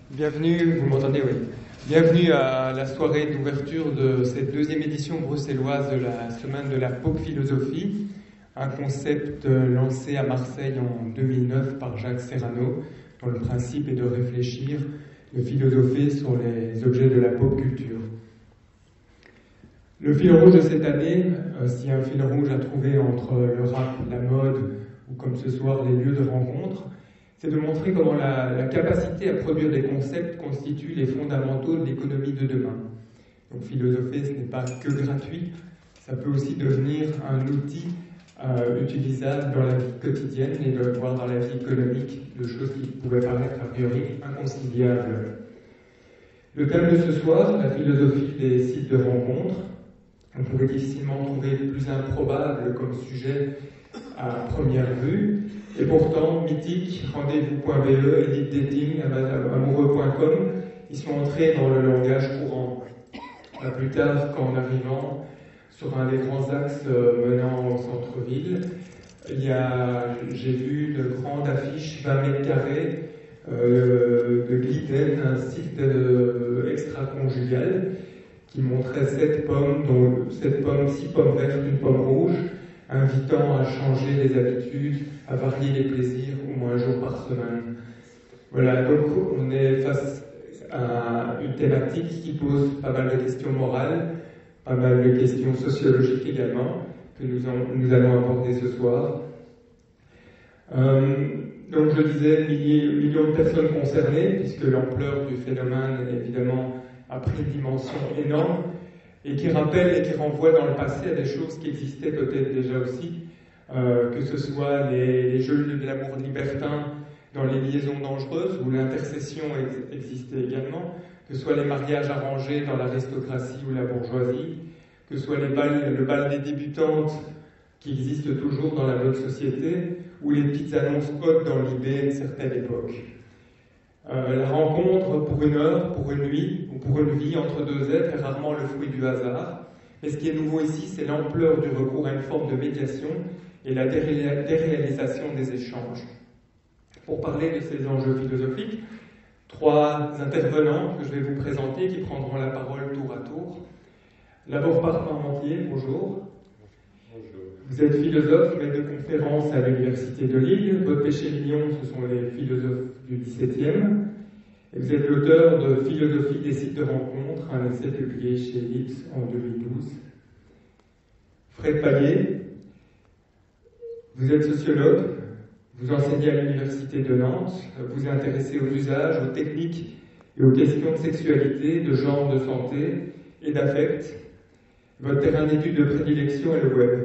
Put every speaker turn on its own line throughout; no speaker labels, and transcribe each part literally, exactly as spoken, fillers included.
Bienvenue, vous m'entendez, oui. Bienvenue à la soirée d'ouverture de cette deuxième édition bruxelloise de la Semaine de la Pop Philosophie, un concept lancé à Marseille en deux mille neuf par Jacques Serrano, dont le principe est de réfléchir, de philosopher sur les objets de la pop culture. Le fil rouge de cette année, euh, s'il y a un fil rouge à trouver entre le rap, la mode ou comme ce soir les lieux de rencontre, c'est de montrer comment la, la capacité à produire des concepts constitue les fondamentaux de l'économie de demain. Donc philosopher, ce n'est pas que gratuit, ça peut aussi devenir un outil euh, utilisable dans la vie quotidienne et de, voire dans la vie économique, de choses qui pouvaient paraître a priori inconciliables. Le thème de ce soir, la philosophie des sites de rencontre, on pourrait difficilement trouver plus improbable comme sujet à première vue, et pourtant, Mythique, Rendez-vous point B E, Elite Dating, Amoureux point com, ils sont entrés dans le langage courant. Pas plus tard qu'en arrivant sur un des grands axes menant au centre-ville, il y a, j'ai vu de grandes affiches vingt mètres carrés euh, de Gliden, un site euh, extra-conjugal, qui montrait sept pommes, dont sept pommes, six pommes vertes, une pomme rouge, invitant à changer les habitudes, à varier les plaisirs au moins un jour par semaine. Voilà, donc on est face à une thématique qui pose pas mal de questions morales, pas mal de questions sociologiques également, que nous, en, nous allons aborder ce soir. Euh, donc je disais, milliers, millions de personnes concernées, puisque l'ampleur du phénomène, évidemment, a pris une dimension énorme, et qui rappelle et qui renvoie dans le passé à des choses qui existaient peut-être déjà aussi, euh, que ce soit les, les jeux de l'amour libertin dans les liaisons dangereuses, où l'intercession ex- existait également, que ce soit les mariages arrangés dans l'aristocratie ou la bourgeoisie, que ce soit les balles, le bal des débutantes qui existe toujours dans la bonne société, ou les petites annonces hautes dans l'I B à une certaine époque. Euh, la rencontre pour une heure, pour une nuit ou pour une vie entre deux êtres est rarement le fruit du hasard. Mais ce qui est nouveau ici, c'est l'ampleur du recours à une forme de médiation et la déré- déréalisation des échanges. Pour parler de ces enjeux philosophiques, trois intervenants que je vais vous présenter qui prendront la parole tour à tour. Labour Parmentier, bonjour.
Bonjour.
Vous êtes philosophe, maître de conférence à l'Université de Lille. Votre péché mignon, ce sont les philosophes du dix-septième. Et vous êtes l'auteur de Philosophie des sites de rencontre, un essai publié chez Ellipse en deux mille douze. Fred Pallier, vous êtes sociologue, vous enseignez à l'Université de Nantes, vous vous intéressez aux usages, aux techniques et aux questions de sexualité, de genre, de santé et d'affect. Votre terrain d'étude de prédilection est le web.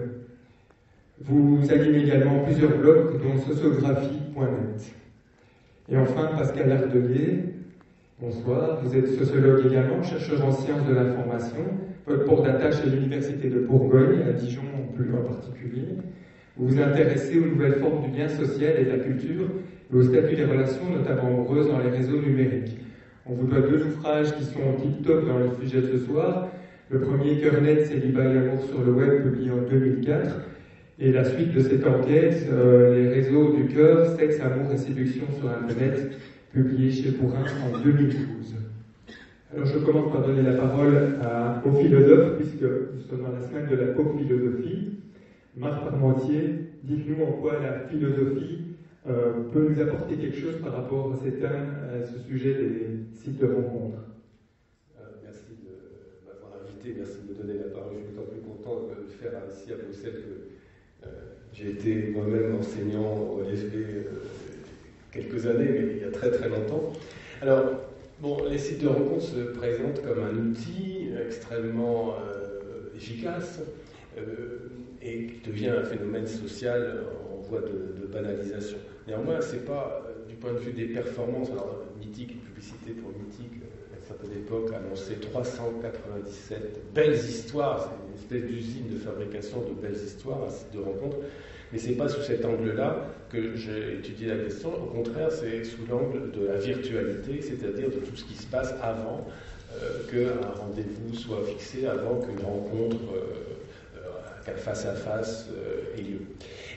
Vous animez également plusieurs blogs, dont sociographie point net. Et enfin, Pascal Ardelier, bonsoir. Vous êtes sociologue également, chercheur en sciences de l'information. Votre port d'attache est l'Université de Bourgogne, à Dijon en plus en particulier. Vous vous intéressez aux nouvelles formes du lien social et de la culture, et au statut des relations, notamment amoureuses, dans les réseaux numériques. On vous doit deux ouvrages qui sont tip-top dans le sujet de ce soir. Le premier, Cœur net, célibat et l'amour sur le web, publié en deux mille quatre. Et la suite de cette enquête, euh, les réseaux du cœur, sexe, amour et séduction sur Internet, publié chez Bourrin en deux mille douze. Alors je commence par donner la parole à, aux philosophes, puisque nous sommes dans la semaine de la pop philosophie. Marc Parmentier, dites-nous en quoi la philosophie euh, peut nous apporter quelque chose par rapport à, ces thèmes, à ce sujet des sites de rencontre.
Euh, merci de m'avoir invité, merci de me donner la parole. Je suis d'autant plus content de le faire ici à Bruxelles que euh, j'ai été moi-même enseignant au L F B euh, quelques années, mais il y a très très longtemps. Alors, bon, les sites de rencontre se présentent comme un outil extrêmement euh, efficace euh, et qui devient un phénomène social en voie de, de banalisation. Néanmoins, c'est pas euh, du point de vue des performances. Alors, Mythique, une publicité pour Mythique, euh, à une certaine époque, annonçait trois cent quatre-vingt-dix-sept belles histoires. C'est une espèce d'usine de fabrication de belles histoires, un site de rencontre. Mais ce n'est pas sous cet angle-là que j'ai étudié la question. Au contraire, c'est sous l'angle de la virtualité, c'est-à-dire de tout ce qui se passe avant euh, qu'un rendez-vous soit fixé, avant qu'une rencontre, euh, euh, qu'un face-à-face euh, ait lieu.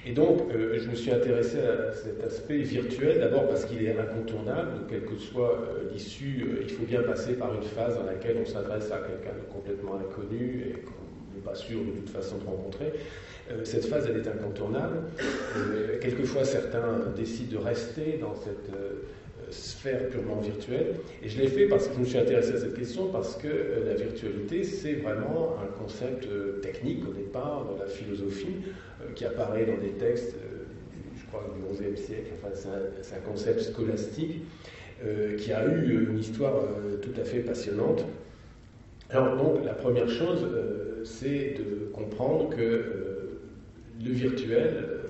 Et donc, euh, je me suis intéressé à cet aspect virtuel, d'abord parce qu'il est incontournable, quelle que soit euh, l'issue, euh, il faut bien passer par une phase dans laquelle on s'adresse à quelqu'un de complètement inconnu et qu'on n'est pas sûr de toute façon de rencontrer. Euh, cette phase, elle est incontournable. Euh, quelquefois, certains décident de rester dans cette euh, sphère purement virtuelle. Et je l'ai fait parce que je me suis intéressé à cette question, parce que euh, la virtualité, c'est vraiment un concept euh, technique au départ dans la philosophie, euh, qui apparaît dans des textes, euh, du, je crois, du onzième siècle. Enfin, c'est un, c'est un concept scolastique euh, qui a eu une histoire euh, tout à fait passionnante. Alors, donc, la première chose, euh, c'est de comprendre que euh, le virtuel, euh,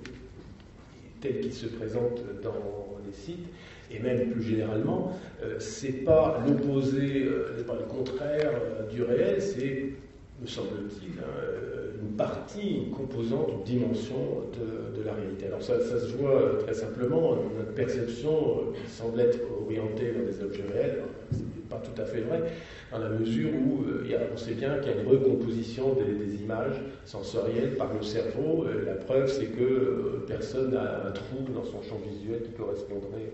tel qu'il se présente dans les sites, et même plus généralement, euh, c'est pas l'opposé, euh, c'est pas le contraire euh, du réel, c'est, me semble-t-il, hein, une partie, une composante, une dimension de, de la réalité. Alors ça, ça se voit euh, très simplement, notre perception euh, semble être orientée vers des objets réels, c'est pas tout à fait vrai, dans la mesure où euh, y a, on sait bien qu'il y a une recomposition des, des images sensorielles par le cerveau. Euh, la preuve, c'est que euh, personne n'a un trou dans son champ visuel qui correspondrait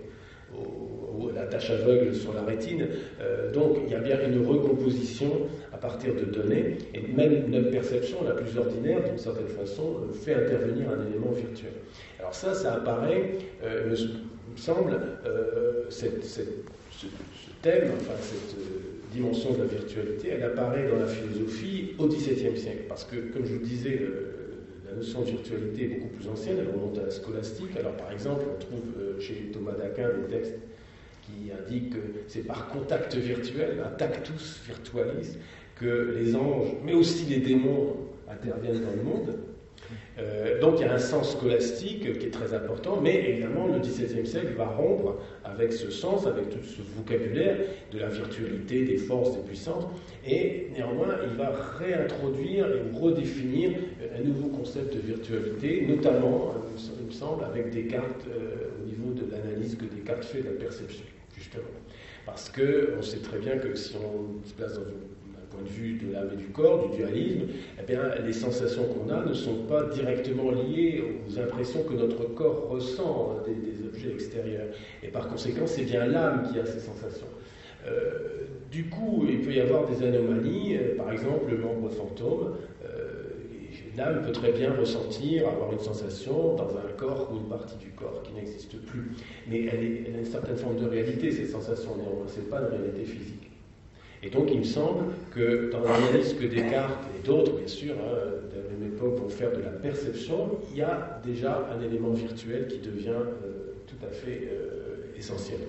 Au, la tâche aveugle sur la rétine. Euh, donc il y a bien une recomposition à partir de données, et même notre perception la plus ordinaire, d'une certaine façon, fait intervenir un élément virtuel. Alors ça, ça apparaît, euh, me semble, euh, cette, cette, ce, ce thème, enfin cette euh, dimension de la virtualité, elle apparaît dans la philosophie au dix-septième siècle, parce que, comme je vous le disais, euh, la notion de virtualité est beaucoup plus ancienne, elle remonte à la scolastique. Alors par exemple, on trouve euh, chez Thomas d'Aquin des textes qui indiquent que c'est par contact virtuel, un tactus virtualis, que les anges, mais aussi les démons, interviennent dans le monde. Euh, donc il y a un sens scolastique qui est très important, mais évidemment le dix-septième siècle va rompre avec ce sens, avec tout ce vocabulaire de la virtualité, des forces, des puissances, et néanmoins il va réintroduire et redéfinir un nouveau concept de virtualité, notamment, il me semble, avec Descartes, euh, au niveau de l'analyse que Descartes fait de la perception, justement. Parce qu'on sait très bien que si on se place dans une point de vue de l'âme et du corps, du dualisme, eh bien, les sensations qu'on a ne sont pas directement liées aux impressions que notre corps ressent des, des objets extérieurs. Et par conséquent, c'est bien l'âme qui a ces sensations. Euh, du coup, il peut y avoir des anomalies, euh, par exemple le membre fantôme. Euh, l'âme peut très bien ressentir, avoir une sensation dans un corps ou une partie du corps qui n'existe plus. Mais elle, est, elle a une certaine forme de réalité, cette sensation, néanmoins, ce n'est pas une réalité physique. Et donc, il me semble que dans l'analyse que Descartes et d'autres, bien sûr, hein, de la même époque, vont faire de la perception, il y a déjà un élément virtuel qui devient euh, tout à fait euh, essentiel.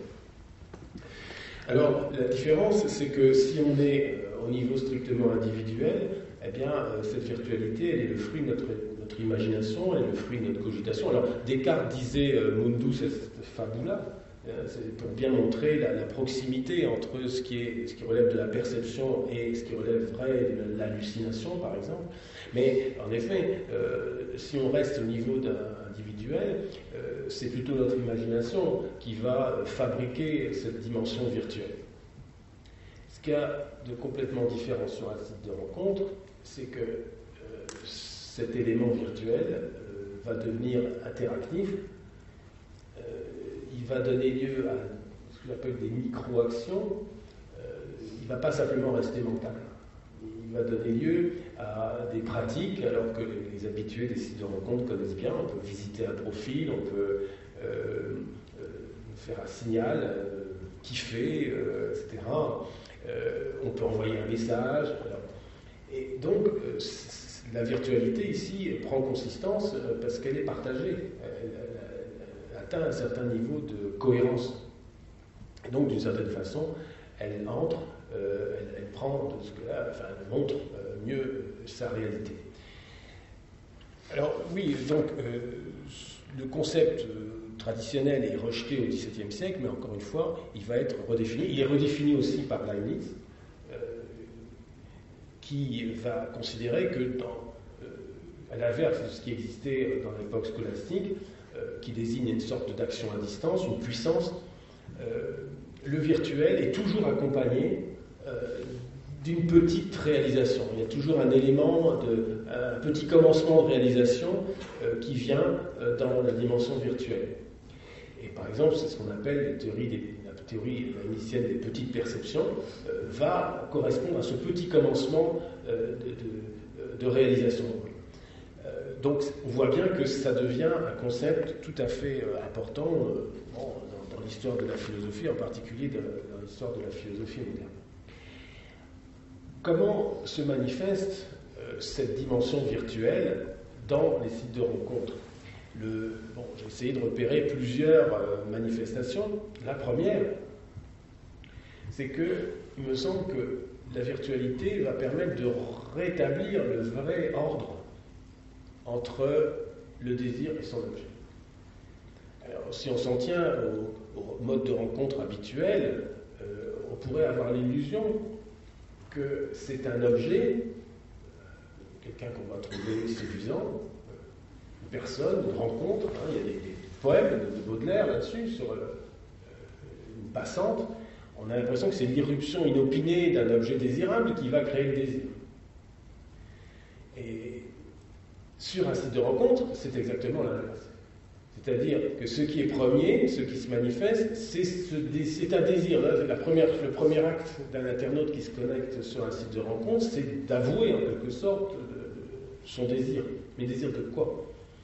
Alors, la différence, c'est que si on est euh, au niveau strictement individuel, eh bien, euh, cette virtualité, elle est le fruit de notre, notre imagination, elle est le fruit de notre cogitation. Alors, Descartes disait euh, « mundus est fabula », c'est pour bien montrer la, la proximité entre ce qui, est, ce qui relève de la perception et ce qui relèverait de l'hallucination, par exemple. Mais en effet, euh, si on reste au niveau d'un individuel, euh, c'est plutôt notre imagination qui va fabriquer cette dimension virtuelle. Ce qu'il y a de complètement différent sur un site de rencontre, c'est que euh, cet élément virtuel euh, va devenir interactif. Euh, il va donner lieu à ce que j'appelle des micro-actions. Euh, il ne va pas simplement rester mental. Il va donner lieu à des pratiques, alors que les, les habitués des sites de rencontre connaissent bien. On peut visiter un profil, on peut euh, euh, faire un signal, euh, kiffer, euh, et cetera. Euh, on peut envoyer un message. Alors. Et donc, euh, la virtualité ici prend consistance euh, parce qu'elle est partagée. Elle, elle, atteint un certain niveau de cohérence. Et donc, d'une certaine façon, elle entre, euh, elle, elle prend de ce que là, enfin, elle montre euh, mieux euh, sa réalité. Alors, oui, donc, euh, le concept euh, traditionnel est rejeté au dix-septième siècle, mais encore une fois, il va être redéfini. Il est redéfini aussi par Leibniz, euh, qui va considérer que, dans, euh, à l'inverse de ce qui existait dans l'époque scolastique, qui désigne une sorte d'action à distance, une puissance, euh, le virtuel est toujours accompagné euh,
d'une petite réalisation. Il y a toujours un élément, de, un petit commencement de réalisation euh, qui vient euh, dans la dimension virtuelle. Et par exemple, c'est ce qu'on appelle la théorie, des, la théorie initiale des petites perceptions, euh, va correspondre à ce petit commencement euh, de, de, de réalisation. Euh, donc on voit bien que ça devient un concept tout à fait euh, important euh, bon, dans, dans l'histoire de la philosophie, en particulier de, dans l'histoire de la philosophie moderne. Comment se manifeste euh, cette dimension virtuelle dans les sites de rencontres? Le, bon, j'ai essayé de repérer plusieurs euh, manifestations. La première, c'est que il me semble que la virtualité va permettre de rétablir le vrai ordre entre le désir et son objet. Alors, si on s'en tient au, au mode de rencontre habituel, euh, on pourrait avoir l'illusion que c'est un objet, quelqu'un qu'on va trouver séduisant, une personne, une rencontre, hein, il y a des, des poèmes de Baudelaire là-dessus, sur euh, une passante, on a l'impression que c'est l'irruption inopinée d'un objet désirable qui va créer le désir. Et sur un site de rencontre, c'est exactement l'inverse. C'est-à-dire que ce qui est premier, ce qui se manifeste, c'est, ce, c'est un désir. La première, le premier acte d'un internaute qui se connecte sur un site de rencontre, c'est d'avouer en quelque sorte son désir. Mais désir de quoi?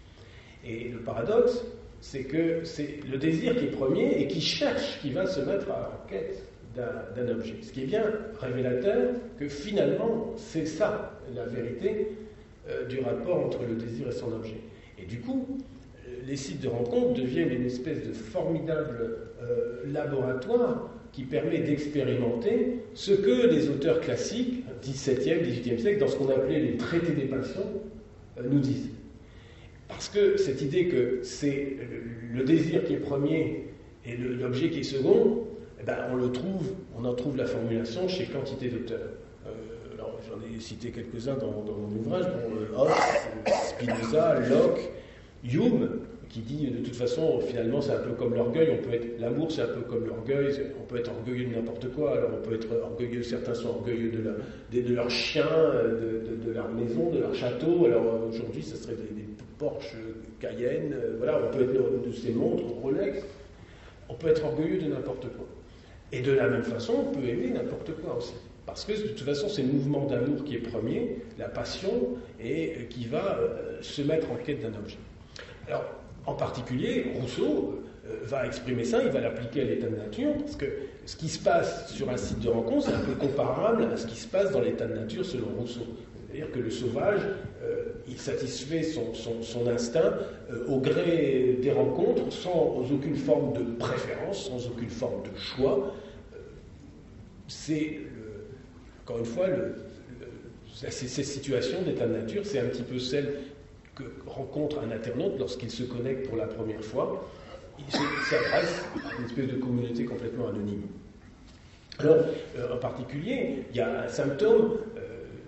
Et le paradoxe, c'est que c'est le désir qui est premier et qui cherche, qui va se mettre en quête d'un, d'un objet. Ce qui est bien révélateur que finalement, c'est ça la vérité euh, du rapport entre le désir et son objet. Et du coup, les sites de rencontre deviennent une espèce de formidable euh, laboratoire qui permet d'expérimenter ce que les auteurs classiques, dix-septième, dix-huitième siècle, dans ce qu'on appelait les traités des passions, euh, nous disent. Parce que cette idée que c'est le, le désir qui est premier et le, l'objet qui est second, eh ben, on le trouve, on en trouve la formulation chez quantité d'auteurs. Euh, alors, j'en ai cité quelques-uns dans, dans mon ouvrage, bon, euh, Hobbes, Spinoza, Locke, Hume, qui dit de toute façon, finalement, c'est un peu comme l'orgueil. On peut être, l'amour, c'est un peu comme l'orgueil. On peut être orgueilleux de n'importe quoi. Alors, on peut être orgueilleux. Certains sont orgueilleux de, la, de, de leur chien, de, de, de leur maison, de leur château. Alors, aujourd'hui, ce serait des, des Porsche Cayenne. Voilà, on peut être de ces montres Rolex. On peut être orgueilleux de n'importe quoi. Et de la même façon, on peut aimer n'importe quoi aussi. Parce que de toute façon, c'est le mouvement d'amour qui est premier, la passion, et qui va euh, se mettre en quête d'un objet. Alors, en particulier, Rousseau euh, va exprimer ça, il va l'appliquer à l'état de nature, parce que ce qui se passe sur un site de rencontre, c'est un peu comparable à ce qui se passe dans l'état de nature selon Rousseau. C'est-à-dire que le sauvage, euh, il satisfait son, son, son instinct euh, au gré des rencontres, sans aucune forme de préférence, sans aucune forme de choix. Euh, c'est, le, encore une fois, le, le, ces, ces situations d'état de nature, c'est un petit peu celle que rencontre un internaute lorsqu'il se connecte pour la première fois. Il s'adresse à une espèce de communauté complètement anonyme. Alors, euh, en particulier, il y a un symptôme euh,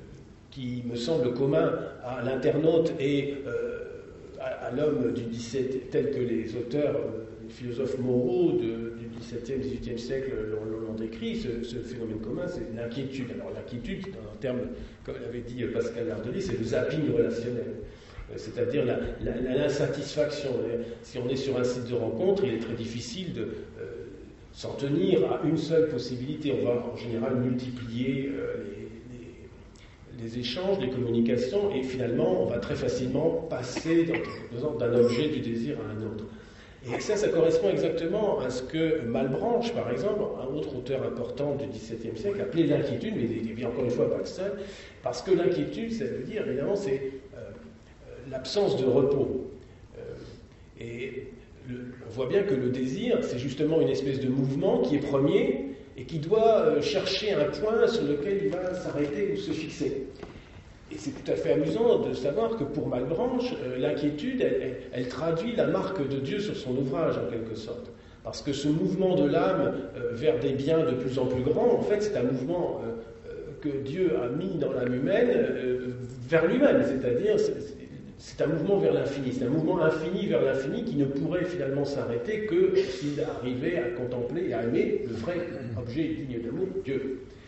qui me semble commun à l'internaute et euh, à, à l'homme du dix-septième, tel que les auteurs, euh, les philosophes moraux de, du dix-septième, dix-huitième siècle l'ont, l'ont décrit. Ce, ce phénomène commun, c'est l'inquiétude. Alors, l'inquiétude, dans un terme, comme l'avait dit Pascal Ardely, c'est le zapping relationnel. C'est-à-dire la, la, l'insatisfaction. Si on est sur un site de rencontre, il est très difficile de euh, s'en tenir à une seule possibilité. On va en général multiplier euh, les, les, les échanges, les communications, et finalement, on va très facilement passer dans, d'un objet du désir à un autre. Et ça, ça correspond exactement à ce que Malebranche, par exemple, un autre auteur important du dix-septième siècle, appelait l'inquiétude, mais il n'est encore une fois pas le seul, parce que l'inquiétude, ça veut dire, évidemment, c'est euh, l'absence de repos. Euh, et le, on voit bien que le désir, c'est justement une espèce de mouvement qui est premier et qui doit euh, chercher un point sur lequel il va s'arrêter ou se fixer. Et c'est tout à fait amusant de savoir que pour Malebranche, euh, l'inquiétude, elle, elle, elle traduit la marque de Dieu sur son ouvrage, en quelque sorte. Parce que ce mouvement de l'âme euh, vers des biens de plus en plus grands, en fait, c'est un mouvement euh, euh, que Dieu a mis dans l'âme humaine euh, vers lui-même. C'est-à-dire, c'est, c'est un mouvement vers l'infini. C'est un mouvement infini vers l'infini qui ne pourrait finalement s'arrêter que s'il arrivait à contempler et à aimer le vrai objet digne d'amour, Dieu.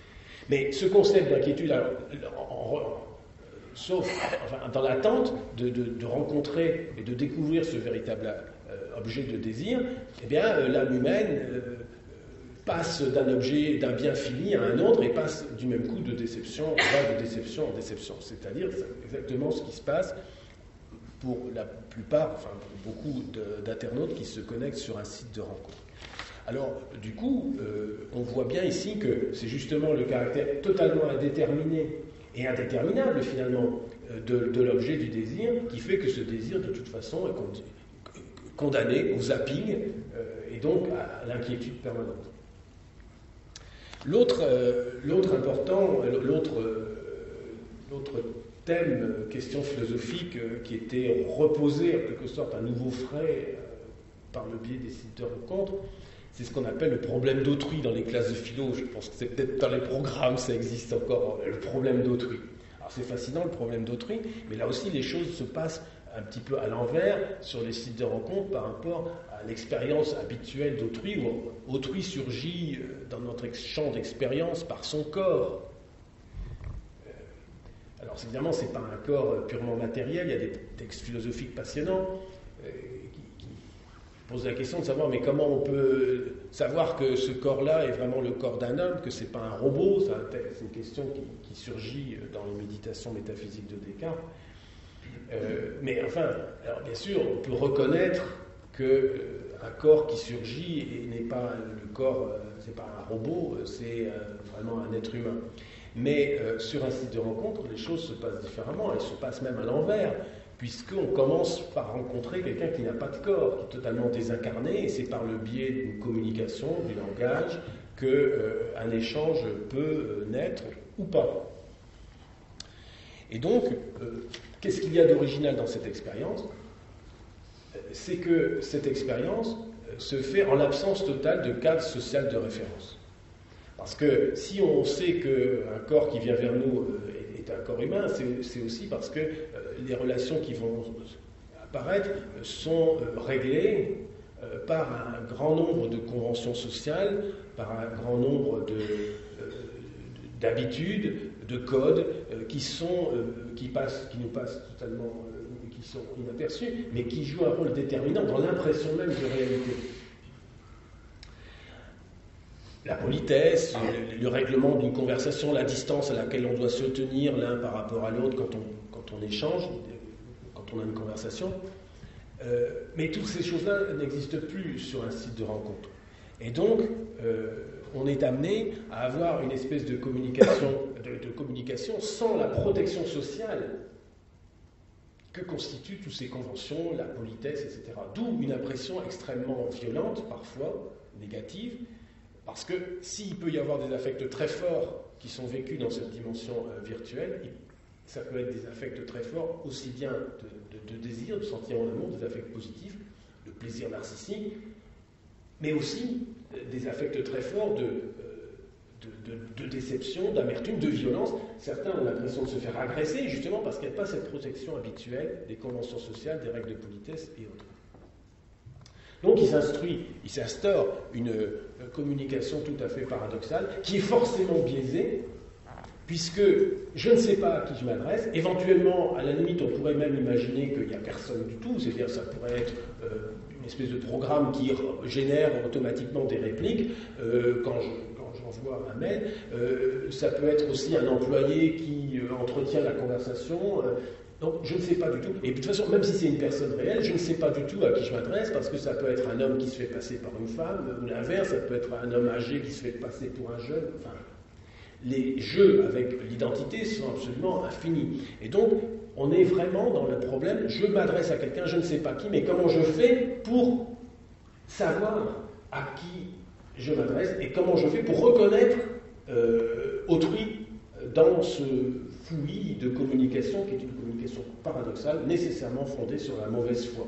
Mais ce concept d'inquiétude, alors, en, en, sauf enfin, dans l'attente de, de, de rencontrer et de découvrir ce véritable euh, objet de désir, eh bien, euh, l'âme humaine euh, passe d'un objet, d'un bien fini à un autre, et passe du même coup de déception, va de déception en déception. C'est-à-dire, c'est exactement ce qui se passe pour la plupart, enfin pour beaucoup de, d'internautes qui se connectent sur un site de rencontre. Alors, du coup, euh, on voit bien ici que c'est justement le caractère totalement indéterminé et indéterminable, finalement, de, de l'objet du désir, qui fait que ce désir, de toute façon, est condamné au zapping euh, et donc à l'inquiétude permanente. L'autre, euh, l'autre important, l'autre, euh, l'autre thème, question philosophique, euh, qui était reposé en quelque sorte à nouveau frais euh, par le biais des sites de rencontres, c'est ce qu'on appelle le problème d'autrui dans les classes de philo. Je pense que c'est peut-être dans les programmes, ça existe encore, le problème d'autrui. Alors c'est fascinant le problème d'autrui, mais là aussi les choses se passent un petit peu à l'envers sur les sites de rencontres par rapport à l'expérience habituelle d'autrui, où autrui surgit dans notre champ d'expérience par son corps. Alors évidemment, ce n'est pas un corps purement matériel, il y a des textes philosophiques passionnants qui, qui posent la question de savoir mais comment on peut savoir que ce corps-là est vraiment le corps d'un homme, que ce n'est pas un robot. C'est une question qui, qui surgit dans les méditations métaphysiques de Descartes. Euh, mais enfin, alors bien sûr, on peut reconnaître qu'un euh, corps qui surgit et n'est pas le corps, euh, c'est pas un robot, c'est euh, vraiment un être humain. Mais euh, sur un site de rencontre, les choses se passent différemment, elles se passent même à l'envers, puisqu'on commence par rencontrer quelqu'un qui n'a pas de corps, qui est totalement désincarné, et c'est par le biais d'une communication, du langage, qu'un euh, échange peut euh, naître ou pas. Et donc, euh, qu'est-ce qu'il y a d'original dans cette expérience ? C'est que cette expérience se fait en l'absence totale de cadre social de référence. Parce que si on sait qu'un corps qui vient vers nous est un corps humain, c'est, c'est aussi parce que les relations qui vont apparaître sont réglées par un grand nombre de conventions sociales, par un grand nombre de, d'habitudes, de codes qui, sont, qui, passent, qui nous passent totalement, qui sont inaperçus, mais qui jouent un rôle déterminant dans l'impression même de réalité. La politesse, le, le règlement d'une conversation, la distance à laquelle on doit se tenir l'un par rapport à l'autre quand on, quand on échange, quand on a une conversation. Euh, mais toutes ces choses-là n'existent plus sur un site de rencontre. Et donc, euh, on est amené à avoir une espèce de communication, de, de communication sans la protection sociale que constituent toutes ces conventions, la politesse, et cetera. D'où une impression extrêmement violente, parfois négative, parce que s'il peut y avoir des affects très forts qui sont vécus dans cette dimension euh, virtuelle, ça peut être des affects très forts, aussi bien de, de, de désir, de sentiment d'amour, des affects positifs, de plaisir narcissique, mais aussi euh, des affects très forts de, euh, de, de, de déception, d'amertume, de violence. Certains ont l'impression de se faire agresser, justement parce qu'il n'y a pas cette protection habituelle des conventions sociales, des règles de politesse et autres. Donc il s'instruit, il s'instaure une euh, communication tout à fait paradoxale, qui est forcément biaisée, puisque je ne sais pas à qui je m'adresse. Éventuellement, à la limite, on pourrait même imaginer qu'il n'y a personne du tout, c'est-à-dire que ça pourrait être euh, une espèce de programme qui génère automatiquement des répliques euh, quand, je, quand j'envoie un mail. Euh, ça peut être aussi un employé qui euh, entretient la conversation. Euh, Donc, je ne sais pas du tout. Et de toute façon, même si c'est une personne réelle, je ne sais pas du tout à qui je m'adresse, parce que ça peut être un homme qui se fait passer par une femme, ou l'inverse, ça peut être un homme âgé qui se fait passer pour un jeune. Enfin, les jeux avec l'identité sont absolument infinis. Et donc, on est vraiment dans le problème, je m'adresse à quelqu'un, je ne sais pas qui, mais comment je fais pour savoir à qui je m'adresse, et comment je fais pour reconnaître euh, autrui dans ce fouillis de communication, qui est une communication paradoxale, nécessairement fondée sur la mauvaise foi.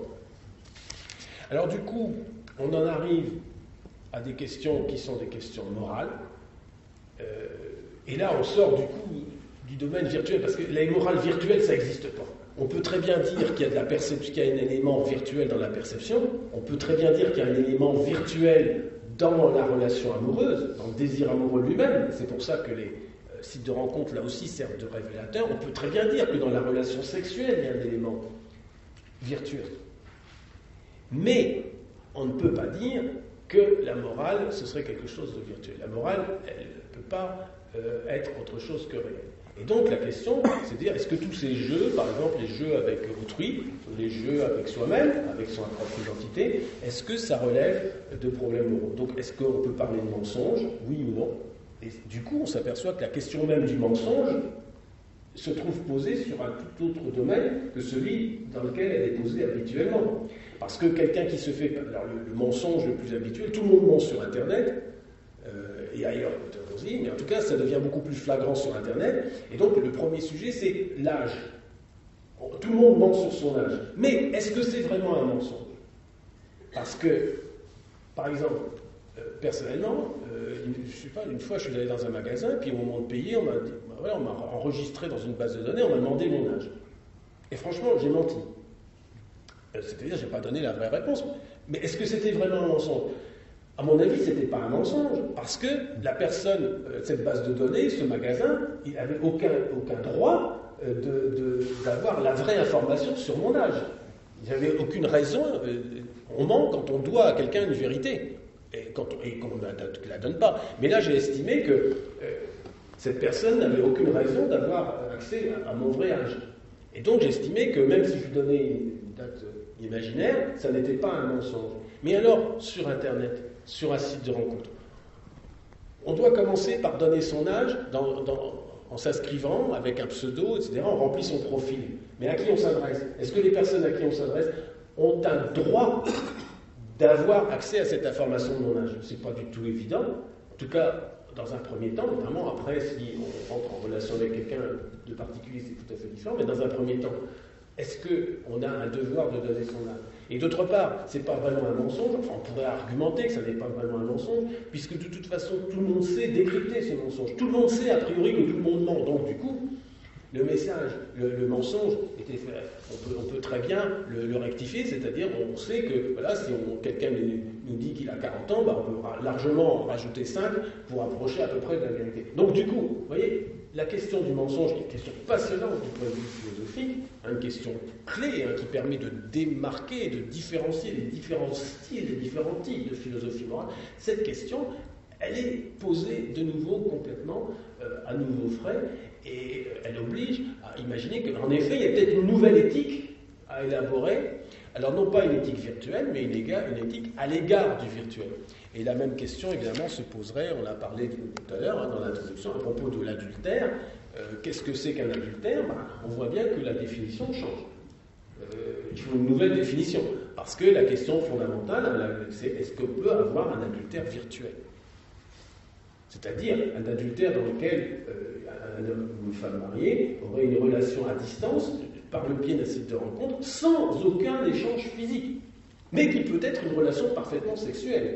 Alors du coup, on en arrive à des questions qui sont des questions morales, euh, et là on sort du coup du domaine virtuel, parce que la morale virtuelle, ça n'existe pas. On peut très bien dire qu'il y a de la perception, qu'il y a un élément virtuel dans la perception, on peut très bien dire qu'il y a un élément virtuel dans la relation amoureuse, dans le désir amoureux lui-même. C'est pour ça que les sites de rencontre, là aussi, servent de révélateur. On peut très bien dire que dans la relation sexuelle, il y a un élément virtuel. Mais on ne peut pas dire que la morale, ce serait quelque chose de virtuel. La morale, elle ne peut pas euh, être autre chose que réelle. Et donc la question, c'est de dire, est-ce que tous ces jeux, par exemple les jeux avec autrui, les jeux avec soi-même, avec son propre identité, est-ce que ça relève de problèmes moraux? Donc est-ce qu'on peut parler de mensonge, oui ou non? Et du coup, on s'aperçoit que la question même du mensonge se trouve posée sur un tout autre domaine que celui dans lequel elle est posée habituellement. Parce que quelqu'un qui se fait... Alors le, le mensonge le plus habituel, tout le monde ment sur Internet, euh, et ailleurs aussi, mais en tout cas, ça devient beaucoup plus flagrant sur Internet. Et donc, le premier sujet, c'est l'âge. Tout le monde ment sur son âge. Mais est-ce que c'est vraiment un mensonge? Parce que, par exemple, euh, personnellement, euh, je ne sais pas, une fois, je suis allé dans un magasin, puis au moment de payer, on m'a dit, bah, voilà, on m'a enregistré dans une base de données, on m'a demandé mon âge. Et franchement, j'ai menti. C'est-à-dire, je n'ai pas donné la vraie réponse. Mais est-ce que c'était vraiment un mensonge? À mon avis, ce n'était pas un mensonge, parce que la personne, euh, cette base de données, ce magasin, il n'avait aucun, aucun droit euh, de, de, d'avoir la vraie information sur mon âge. Il n'y avait aucune raison. Euh, on ment quand on doit à quelqu'un une vérité, et, quand on, et qu'on ne la, la donne pas. Mais là, j'ai estimé que euh, cette personne n'avait aucune raison d'avoir accès à, à mon vrai âge. Et donc, j'estimais que même si je lui donnais une date imaginaire, ça n'était pas un mensonge. Mais alors, sur Internet, sur un site de rencontre, on doit commencer par donner son âge dans, dans, en s'inscrivant avec un pseudo, et cetera. On remplit son profil. Mais à qui on s'adresse? Est-ce que les personnes à qui on s'adresse ont un droit d'avoir accès à cette information de mon âge? Ce n'est pas du tout évident. En tout cas, dans un premier temps, notamment après, si on rentre en relation avec quelqu'un de particulier, c'est tout à fait différent, mais dans un premier temps, est-ce qu'on a un devoir de donner son âge? Et d'autre part, ce n'est pas vraiment un mensonge, enfin on pourrait argumenter que ça n'est pas vraiment un mensonge, puisque de toute façon, tout le monde sait décrypter ce mensonge. Tout le monde sait, a priori, que tout le monde ment. Donc du coup, le message, le, le mensonge, était fait, on, peut, on peut très bien le, le rectifier, c'est-à-dire on sait que voilà, si on, quelqu'un nous dit qu'il a quarante ans, bah, on peut largement en rajouter cinq pour approcher à peu près de la vérité. Donc du coup, vous voyez, la question du mensonge est une question passionnante du point de vue philosophique, hein, une question clé hein, qui permet de démarquer, de différencier les différents styles, les différents types de philosophie morale. Cette question, elle est posée de nouveau complètement euh, à nouveau frais, et elle oblige à imaginer qu'en effet, il y a peut-être une nouvelle éthique à élaborer. Alors non pas une éthique virtuelle, mais une, éga, une éthique à l'égard du virtuel. Et la même question, évidemment, se poserait, on l'a parlé tout à l'heure hein, dans l'introduction, à propos de l'adultère. Euh, qu'est-ce que c'est qu'un adultère? Ben, on voit bien que la définition change. Euh, il faut une nouvelle définition. Parce que la question fondamentale, c'est est-ce qu'on peut avoir un adultère virtuel? C'est-à-dire un adultère dans lequel euh, un homme ou une femme mariée aurait une relation à distance, par le biais d'un site de rencontre, sans aucun échange physique, mais qui peut être une relation parfaitement sexuelle,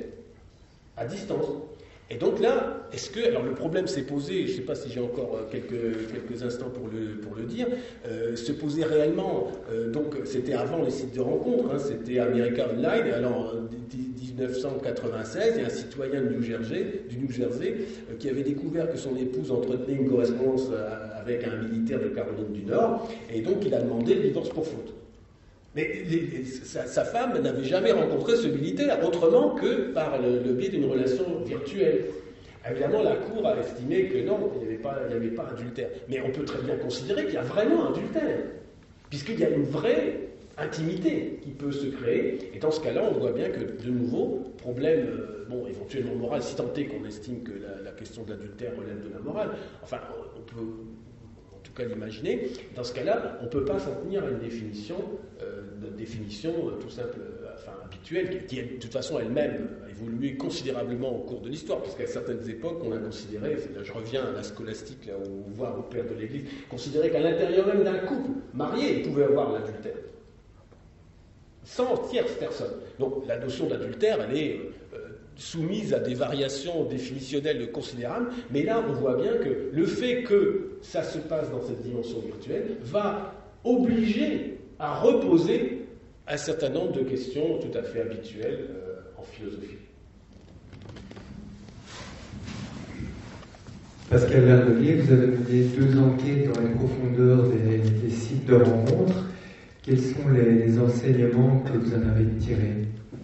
à distance. Et donc là, est-ce que... Alors le problème s'est posé, je ne sais pas si j'ai encore quelques, quelques instants pour le, pour le dire, euh, se posait réellement, euh, donc c'était avant les sites de rencontres, hein, c'était America Online, alors en dix-neuf cent quatre-vingt-seize, il y a un citoyen de New Jersey, du New Jersey euh, qui avait découvert que son épouse entretenait une correspondance avec un militaire de Caroline du Nord, et donc il a demandé le divorce pour faute. Mais les, les, sa, sa femme n'avait jamais rencontré ce militaire autrement que par le, le biais d'une relation virtuelle. Évidemment, la Cour a estimé que non, il n'y avait pas, il n'y avait pas adultère. Mais on peut très bien considérer qu'il y a vraiment adultère, puisqu'il y a une vraie intimité qui peut se créer. Et dans ce cas-là, on voit bien que, de nouveau, problème, euh, bon, éventuellement moral, si tant est qu'on estime que la, la question de l'adultère relève de la morale. Enfin, on peut... cas l'imaginer, dans ce cas-là, on ne peut pas s'en tenir à une définition, euh, une définition euh, tout simple, euh, enfin habituelle, qui, qui de toute façon elle-même a évolué considérablement au cours de l'histoire, parce qu'à certaines époques, on a considéré, là je reviens à la scolastique, là, où, voire au père de l'Église, considérait qu'à l'intérieur même d'un couple marié, il pouvait avoir l'adultère, sans tierce personne. Donc la notion d'adultère, elle est... Euh, soumise à des variations définitionnelles considérables, mais là on voit bien que le fait que ça se passe dans cette dimension virtuelle va obliger à reposer un certain nombre de questions tout à fait habituelles euh, en philosophie.
Pascal Verdelier, vous avez mené deux enquêtes dans les profondeurs des, des sites de rencontres. Quels sont les, les enseignements que vous en avez tirés?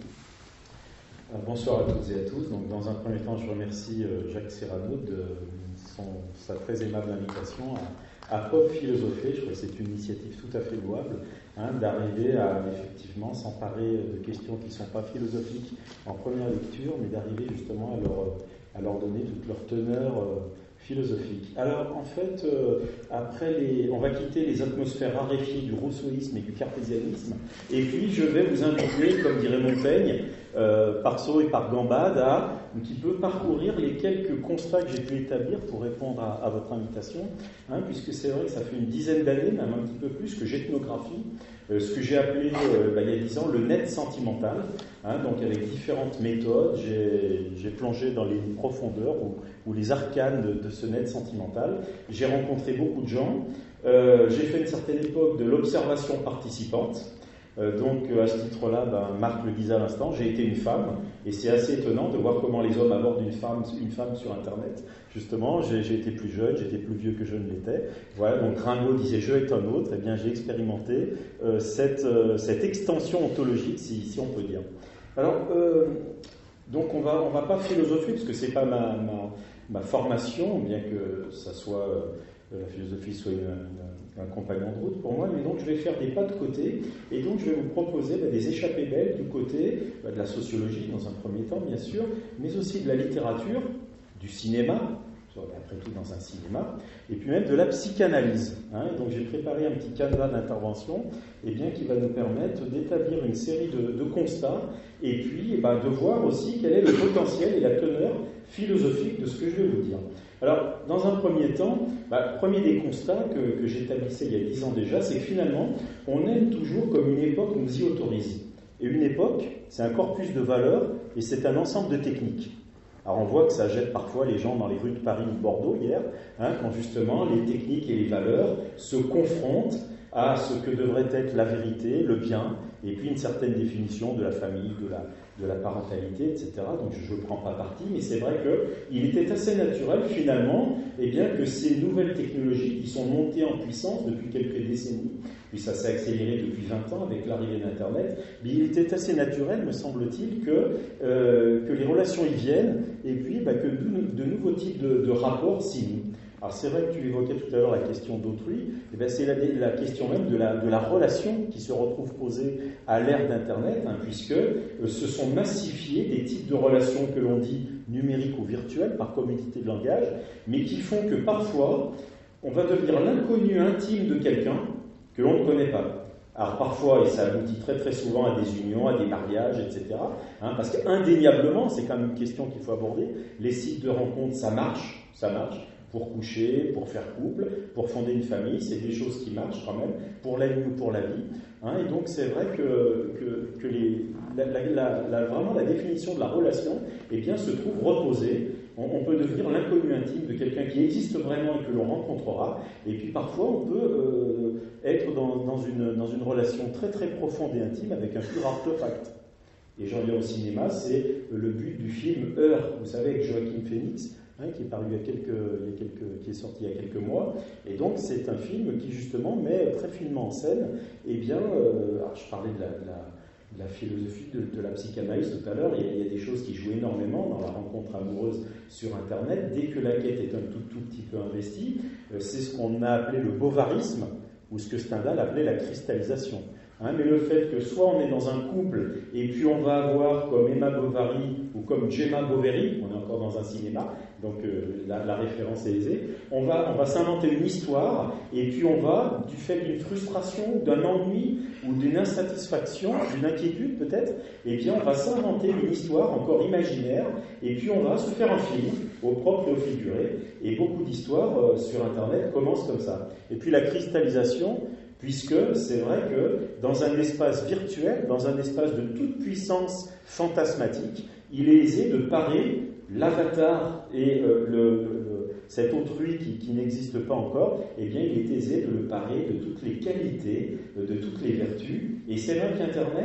Bonsoir à toutes et à tous. Donc, dans un premier temps, je remercie Jacques Serrano de son, sa très aimable invitation à, à Pop Philosopher. Je crois que c'est une initiative tout à fait louable, hein, d'arriver à effectivement s'emparer de questions qui ne sont pas philosophiques en première lecture, mais d'arriver justement à leur, à leur donner toute leur teneur euh, philosophique. Alors, en fait, euh, après les, on va quitter les atmosphères raréfiées du rousseauisme et du cartésianisme, et puis je vais vous inviter, comme dirait Montaigne, Euh, par saut et par gambade, à un petit peu parcourir les quelques constats que j'ai pu établir pour répondre à, à votre invitation, hein, puisque c'est vrai que ça fait une dizaine d'années, même un petit peu plus, que j'ethnographie euh, ce que j'ai appelé, euh, bah, il y a dix ans, le net sentimental, hein, donc avec différentes méthodes. J'ai, j'ai plongé dans les profondeurs ou, ou les arcanes de, de ce net sentimental. J'ai rencontré beaucoup de gens. Euh, j'ai fait une certaine époque de l'observation participante. Euh, donc à ce titre-là, ben, Marc le disait à l'instant, j'ai été une femme, et c'est assez étonnant de voir comment les hommes abordent une femme, une femme sur Internet. Justement, j'ai, j'ai été plus jeune, j'étais plus vieux que je ne l'étais. Voilà, donc Rimbaud disait « je est un autre », et bien j'ai expérimenté euh, cette, euh, cette extension ontologique, si, si on peut dire. Alors, euh, donc on va, on va pas philosopher, parce que c'est pas ma, ma, ma formation, bien que ça soit... Euh, la philosophie soit une, une, un compagnon de route pour moi, mais donc je vais faire des pas de côté, et donc je vais vous proposer bah, des échappées belles du côté bah, de la sociologie dans un premier temps, bien sûr, mais aussi de la littérature, du cinéma, après tout dans un cinéma, et puis même de la psychanalyse. Hein. Donc j'ai préparé un petit canevas d'intervention eh bien, qui va nous permettre d'établir une série de, de constats, et puis eh ben, de voir aussi quel est le potentiel et la teneur philosophique de ce que je vais vous dire. Alors, dans un premier temps, bah, premier des constats que, que j'établissais il y a dix ans déjà, c'est que finalement, on aime toujours comme une époque nous y autorise. Et une époque, c'est un corpus de valeurs et c'est un ensemble de techniques. Alors on voit que ça jette parfois les gens dans les rues de Paris ou de Bordeaux hier, hein, quand justement les techniques et les valeurs se confrontent à ce que devrait être la vérité, le bien, et puis une certaine définition de la famille, de la, de la parentalité, et cetera. Donc je ne prends pas parti, mais c'est vrai qu'il était assez naturel finalement eh bien, que ces nouvelles technologies qui sont montées en puissance depuis quelques décennies, puis ça s'est accéléré depuis vingt ans avec l'arrivée d'Internet, mais il était assez naturel, me semble-t-il, que, euh, que les relations y viennent, et puis bah, que de, de nouveaux types de, de rapports s'y nouent. Alors c'est vrai que tu évoquais tout à l'heure la question d'autrui, et bien c'est la, la question même de la, de la relation qui se retrouve posée à l'ère d'Internet, hein, puisque euh, se sont massifiés des types de relations que l'on dit numériques ou virtuelles par commodité de langage, mais qui font que parfois on va devenir l'inconnu intime de quelqu'un que l'on ne connaît pas. Alors parfois, et ça aboutit très très souvent à des unions, à des mariages, et cetera. Hein, parce qu'indéniablement, c'est quand même une question qu'il faut aborder, les sites de rencontres, ça marche, ça marche. Pour coucher, pour faire couple, pour fonder une famille, c'est des choses qui marchent quand même, pour la vie ou pour la vie. Hein, et donc c'est vrai que, que, que les, la, la, la, vraiment la définition de la relation eh bien, se trouve reposée. On, on peut devenir l'inconnu intime de quelqu'un qui existe vraiment et que l'on rencontrera. Et puis parfois on peut euh, être dans, dans, une, dans une relation très très profonde et intime avec un pur artefact. Et j'en viens au cinéma, c'est le but du film Heure, vous savez, avec Joaquin Phoenix, hein, qui est paru il y a quelques, il y a quelques, qui est sorti il y a quelques mois. Et donc c'est un film qui justement met très finement en scène, eh bien, euh, alors je parlais de la, de la, de la philosophie, de, de la psychanalyse tout à l'heure, il y, a, il y a des choses qui jouent énormément dans la rencontre amoureuse sur Internet. Dès que la quête est un tout, tout petit peu investie, euh, c'est ce qu'on a appelé le bovarisme, ou ce que Stendhal appelait la cristallisation. Hein, mais le fait que soit on est dans un couple et puis on va avoir comme Emma Bovary ou comme Gemma Bovary, on est encore dans un cinéma, donc euh, la, la référence est aisée, on va, on va s'inventer une histoire et puis on va, du fait d'une frustration, d'un ennui ou d'une insatisfaction, d'une inquiétude peut-être, et bien on va s'inventer une histoire encore imaginaire et puis on va se faire un film au propre et au figuré, et beaucoup d'histoires euh, sur Internet commencent comme ça. Et puis la cristallisation, puisque c'est vrai que dans un espace virtuel, dans un espace de toute puissance fantasmatique, il est aisé de parer l'avatar et euh, le, le, cet autrui qui, qui n'existe pas encore, eh bien il est aisé de le parer de toutes les qualités, de toutes les vertus. Et c'est vrai qu'Internet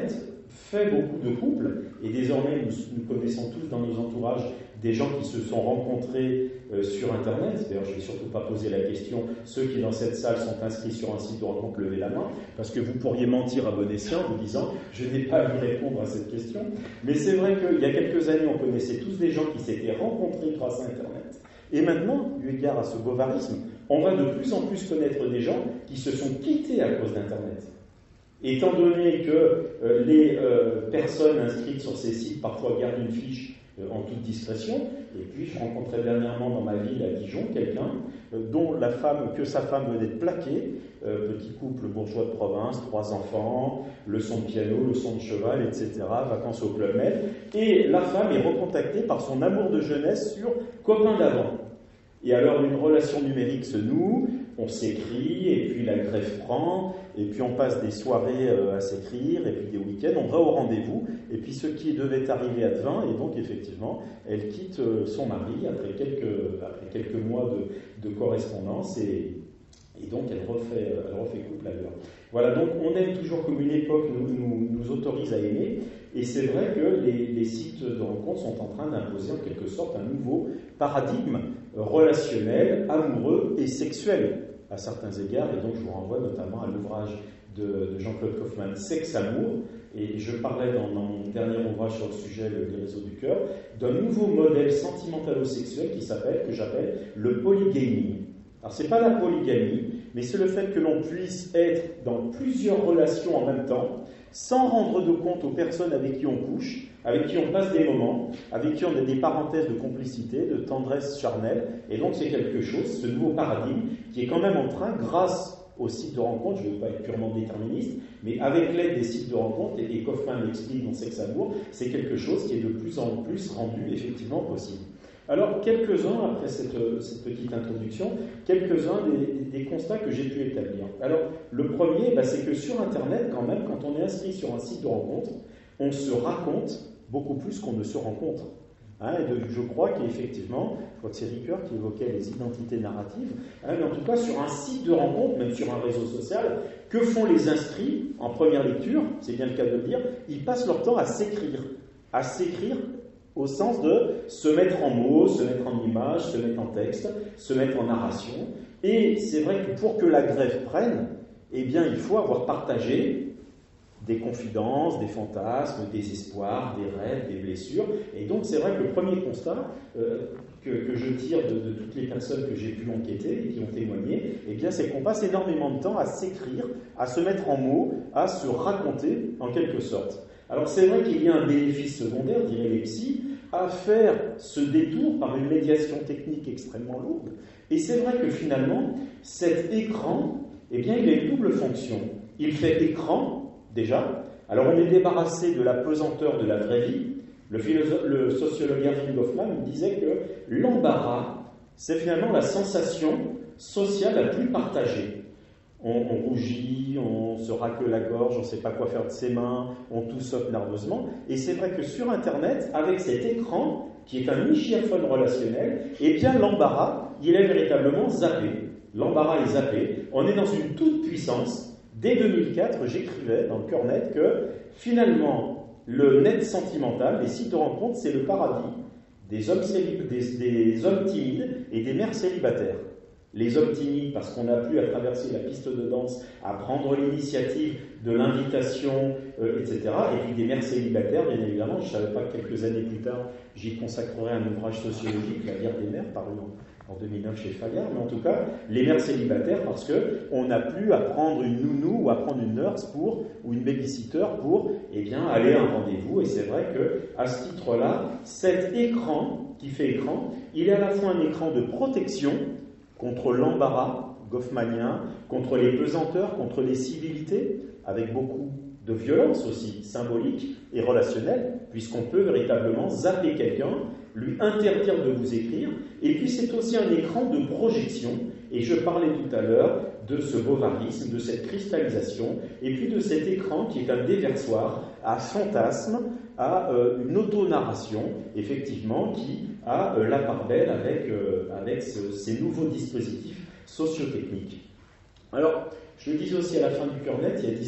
fait beaucoup de couples, et désormais nous, nous connaissons tous dans nos entourages des gens qui se sont rencontrés euh, sur Internet. D'ailleurs, je ne vais surtout pas poser la question, ceux qui dans cette salle sont inscrits sur un site de rencontre, levez la main, parce que vous pourriez mentir à bon escient en vous disant « je n'ai pas à lui répondre à cette question ». Mais c'est vrai qu'il y a quelques années, on connaissait tous des gens qui s'étaient rencontrés grâce à Internet, et maintenant, eu égard à ce bovarisme, on va de plus en plus connaître des gens qui se sont quittés à cause d'Internet. Étant donné que euh, les euh, personnes inscrites sur ces sites parfois gardent une fiche euh, en toute discrétion, et puis je rencontrais dernièrement dans ma ville à Dijon quelqu'un euh, dont la femme, que sa femme venait de plaquer, euh, petit couple bourgeois de province, trois enfants, leçon de piano, leçon de cheval, et cetera, vacances au Club Med, et la femme est recontactée par son amour de jeunesse sur copain d'avant. Et alors une relation numérique se noue, on s'écrit, et puis la greffe prend, et puis on passe des soirées euh, à s'écrire, et puis des week-ends, on va au rendez-vous, et puis ce qui devait arriver advint, et donc effectivement, elle quitte euh, son mari après quelques, après quelques mois de, de correspondance, et, et donc elle refait, elle refait couple ailleurs. Voilà, donc on aime toujours comme une époque nous, nous, nous autorise à aimer, et c'est vrai que les, les sites de rencontres sont en train d'imposer en quelque sorte un nouveau paradigme relationnel, amoureux et sexuel à certains égards, et donc je vous renvoie notamment à l'ouvrage de, de Jean-Claude Kaufmann, Sexe, Amour, et je parlais dans, dans mon dernier ouvrage sur le sujet, le, les réseaux du cœur, d'un nouveau modèle sentimentalo-sexuel qui s'appelle, que j'appelle le polygaming. Alors c'est pas la polygamie, mais c'est le fait que l'on puisse être dans plusieurs relations en même temps, sans rendre de compte aux personnes avec qui on couche, avec qui on passe des moments, avec qui on a des parenthèses de complicité, de tendresse charnelle, et donc c'est quelque chose, ce nouveau paradigme, qui est quand même en train, grâce aux sites de rencontres, je ne veux pas être purement déterministe, mais avec l'aide des sites de rencontres, et, et Kaufmann l'explique dans Sexe Amour, c'est quelque chose qui est de plus en plus rendu effectivement possible. Alors, quelques-uns, après cette, cette petite introduction, quelques-uns des, des constats que j'ai pu établir. Alors, le premier, bah, c'est que sur Internet, quand même, quand on est inscrit sur un site de rencontre, on se raconte beaucoup plus qu'on ne se rencontre. Hein, et de, je crois qu'effectivement, je crois que c'est Ricoeur qui évoquait les identités narratives, hein, mais en tout cas, sur un site de rencontre, même sur un réseau social, que font les inscrits en première lecture, c'est bien le cas de le dire, ils passent leur temps à s'écrire, à s'écrire au sens de se mettre en mots, se mettre en images, se mettre en texte, se mettre en narration. Et c'est vrai que pour que la greffe prenne, eh bien, il faut avoir partagé des confidences, des fantasmes, des espoirs, des rêves, des blessures. Et donc, c'est vrai que le premier constat euh, que, que je tire de, de toutes les personnes que j'ai pu enquêter et qui ont témoigné, eh bien, c'est qu'on passe énormément de temps à s'écrire, à se mettre en mots, à se raconter en quelque sorte. Alors c'est vrai qu'il y a un bénéfice secondaire, diraient les psys, à faire ce détour par une médiation technique extrêmement lourde. Et c'est vrai que finalement, cet écran, eh bien, il a une double fonction. Il fait écran, déjà. Alors on est débarrassé de la pesanteur de la vraie vie. Le, philosophe, le sociologue Erving Goffman disait que l'embarras, c'est finalement la sensation sociale la plus partagée. On, on rougit, on se racle la gorge, on ne sait pas quoi faire de ses mains, on toussote nerveusement. Et c'est vrai que sur Internet, avec cet écran, qui est un michiaphone relationnel, eh bien l'embarras, il est véritablement zappé. L'embarras est zappé. On est dans une toute puissance. Dès deux mille quatre, j'écrivais dans le Cœur Net que finalement, le net sentimental, les sites de rencontres, c'est le paradis des hommes, célib- des, des hommes timides et des mères célibataires. Les hommes timides, parce qu'on n'a plus à traverser la piste de danse, à prendre l'initiative de l'invitation, euh, et cetera. Et puis des mères célibataires, bien évidemment. Je ne savais pas que quelques années plus tard, j'y consacrerais un ouvrage sociologique, La guerre des mères, paru en, en deux mille neuf chez Fayard. Mais en tout cas, les mères célibataires, parce qu'on n'a plus à prendre une nounou ou à prendre une nurse pour, ou une babysitter pour eh bien, aller à un rendez-vous. Et c'est vrai qu'à ce titre-là, cet écran qui fait écran, il est à la fois un écran de protection contre l'embarras goffmanien, contre les pesanteurs, contre les civilités, avec beaucoup de violence aussi symbolique et relationnelle, puisqu'on peut véritablement zapper quelqu'un, lui interdire de vous écrire, et puis c'est aussi un écran de projection, et je parlais tout à l'heure de ce bovarisme, de cette cristallisation, et puis de cet écran qui est un déversoir à fantasme, à euh, une auto-narration, effectivement, qui a euh, la part belle avec, euh, avec ce, ces nouveaux dispositifs sociotechniques. Alors, je le disais aussi à la fin du Cœur Net, il y a dix ans,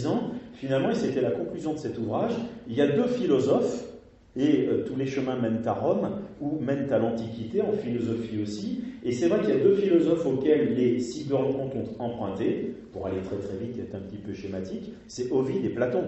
finalement, et c'était la conclusion de cet ouvrage, il y a deux philosophes, et euh, tous les chemins mènent à Rome, ou mènent à l'Antiquité, en philosophie aussi, et c'est vrai qu'il y a deux philosophes auxquels les sites de rencontre ont emprunté, pour aller très très vite et être un petit peu schématique, c'est Ovide et Platon.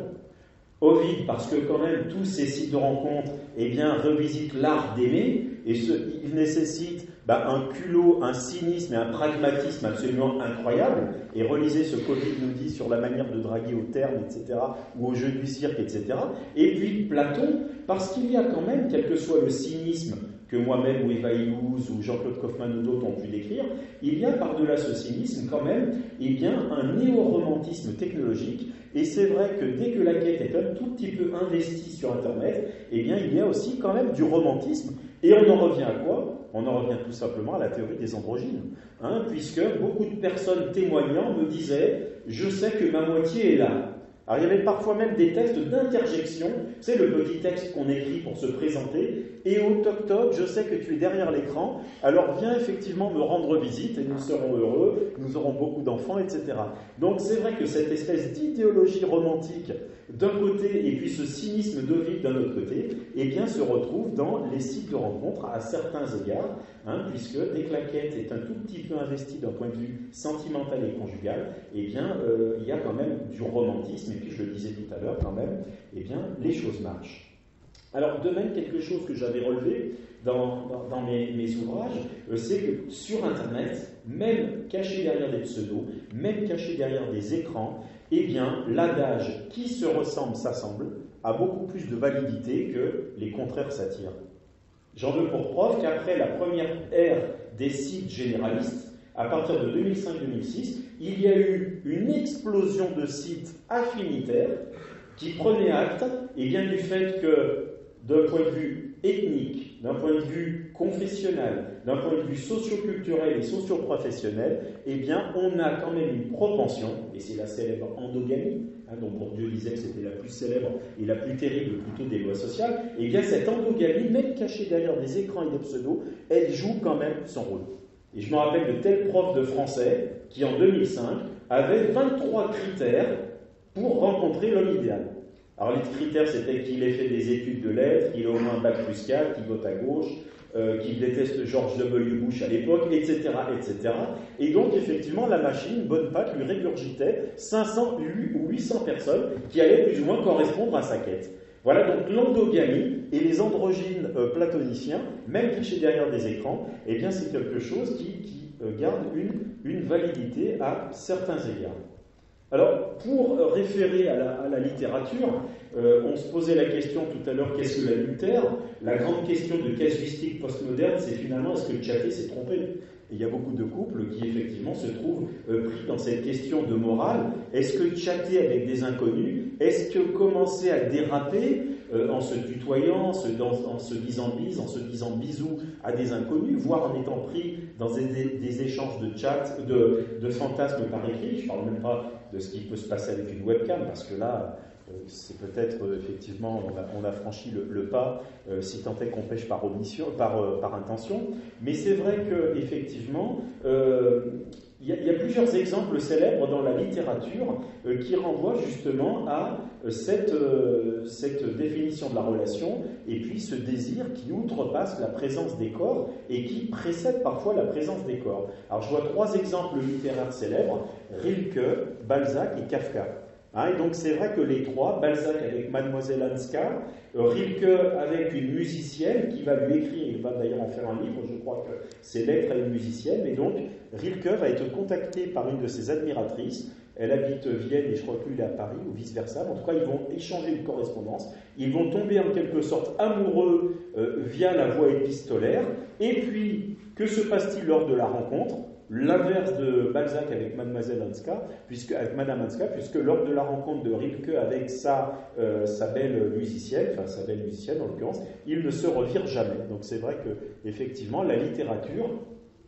Ovide, parce que quand même, tous ces sites de rencontre, eh bien, revisitent l'art d'aimer, et ce, ils nécessitent bah, un culot, un cynisme et un pragmatisme absolument incroyable. Et relisez ce qu'Ovide nous dit sur la manière de draguer au terme, et cetera, ou au jeu du cirque, et cetera. Et puis Platon, parce qu'il y a quand même, quel que soit le cynisme que moi-même, ou Eva Illouz, ou Jean-Claude Kaufmann ou d'autres ont pu décrire, il y a par-delà ce cynisme quand même eh bien, un néo-romantisme technologique. Et c'est vrai que dès que la quête est un tout petit peu investie sur Internet, eh bien, il y a aussi quand même du romantisme. Et on en revient à quoi ? On en revient tout simplement à la théorie des androgynes. Hein, puisque beaucoup de personnes témoignant me disaient « Je sais que ma moitié est là ». Alors il y avait parfois même des textes d'interjection, c'est le petit texte qu'on écrit pour se présenter, et au toc toc, je sais que tu es derrière l'écran, alors viens effectivement me rendre visite et nous serons heureux, nous aurons beaucoup d'enfants, et cetera. Donc c'est vrai que cette espèce d'idéologie romantique d'un côté et puis ce cynisme d'Ovide d'un autre côté, eh bien se retrouve dans les sites de rencontres à certains égards, hein, puisque dès que la quête est un tout petit peu investie d'un point de vue sentimental et conjugal, eh bien euh, il y a quand même du romantisme. Et puis, je le disais tout à l'heure, quand même, eh bien, les choses marchent. Alors, de même, quelque chose que j'avais relevé dans, dans, dans mes, mes ouvrages, euh, c'est que sur Internet, même caché derrière des pseudos, même caché derrière des écrans, eh bien, l'adage « qui se ressemble s'assemble » a beaucoup plus de validité que les contraires s'attirent. J'en veux pour preuve qu'après la première ère des sites généralistes, à partir de deux mille cinq deux mille six, il y a eu une explosion de sites affinitaires qui prenaient acte eh bien, du fait que, d'un point de vue ethnique, d'un point de vue confessionnel, d'un point de vue socio-culturel et socio-professionnel, eh bien, on a quand même une propension, et c'est la célèbre endogamie, hein, dont Bourdieu disait que c'était la plus célèbre et la plus terrible plutôt des lois sociales, eh bien, cette endogamie, même cachée derrière des écrans et des pseudos, elle joue quand même son rôle. Et je me rappelle de tel prof de français qui, en deux mille cinq, avait vingt-trois critères pour rencontrer l'homme idéal. Alors, les critères, c'était qu'il ait fait des études de lettres, qu'il ait au moins un bac plus quatre, qu'il vote à gauche, euh, qu'il déteste George W. Bush à l'époque, et cetera, et cetera. Et donc, effectivement, la machine, bonne patte, lui régurgitait cinq cents ou huit cents personnes qui allaient plus ou moins correspondre à sa quête. Voilà donc l'endogamie et les androgynes euh, platoniciens, même cachés derrière des écrans, eh bien c'est quelque chose qui, qui euh, garde une, une validité à certains égards. Alors, pour euh, référer à la, à la littérature, euh, on se posait la question tout à l'heure, qu'est-ce que l'adultère ? La grande question de casuistique postmoderne, c'est finalement, est-ce que Tchaté s'est trompé ? Et il y a beaucoup de couples qui, effectivement, se trouvent euh, pris dans cette question de morale. Est-ce que chatter avec des inconnus ? Est-ce que commencer à déraper euh, en se tutoyant, en se, dans, en se disant bise, en se disant bisous à des inconnus, voire en étant pris dans des, des, des échanges de chat, de, de fantasmes par écrit ? Je ne parle même pas de ce qui peut se passer avec une webcam, parce que là... c'est peut-être, euh, effectivement, on a, on a franchi le, le pas, euh, si tant est qu'on pêche par omission, par, euh, par intention. Mais c'est vrai qu'effectivement, euh, il y, y a plusieurs exemples célèbres dans la littérature euh, qui renvoient justement à euh, cette, euh, cette définition de la relation et puis ce désir qui outrepasse la présence des corps et qui précède parfois la présence des corps. Alors je vois trois exemples littéraires célèbres, Rilke, Balzac et Kafka. Hein, et donc c'est vrai que les trois, Balzac avec Mademoiselle Hanska, Rilke avec une musicienne qui va lui écrire, il va d'ailleurs en faire un livre, je crois que c'est Lettres à une musicienne, et donc Rilke va être contacté par une de ses admiratrices, elle habite Vienne et je crois que lui il est à Paris, ou vice-versa, en tout cas ils vont échanger une correspondance, ils vont tomber en quelque sorte amoureux euh, via la voie épistolaire, et puis que se passe-t-il lors de la rencontre ? L'inverse de Balzac avec Mademoiselle Hanska, puisque, avec Madame Hanska, puisque lors de la rencontre de Rilke avec sa, euh, sa belle musicienne, enfin sa belle musicienne en l'occurrence, ils ne se revirent jamais. Donc c'est vrai que effectivement la littérature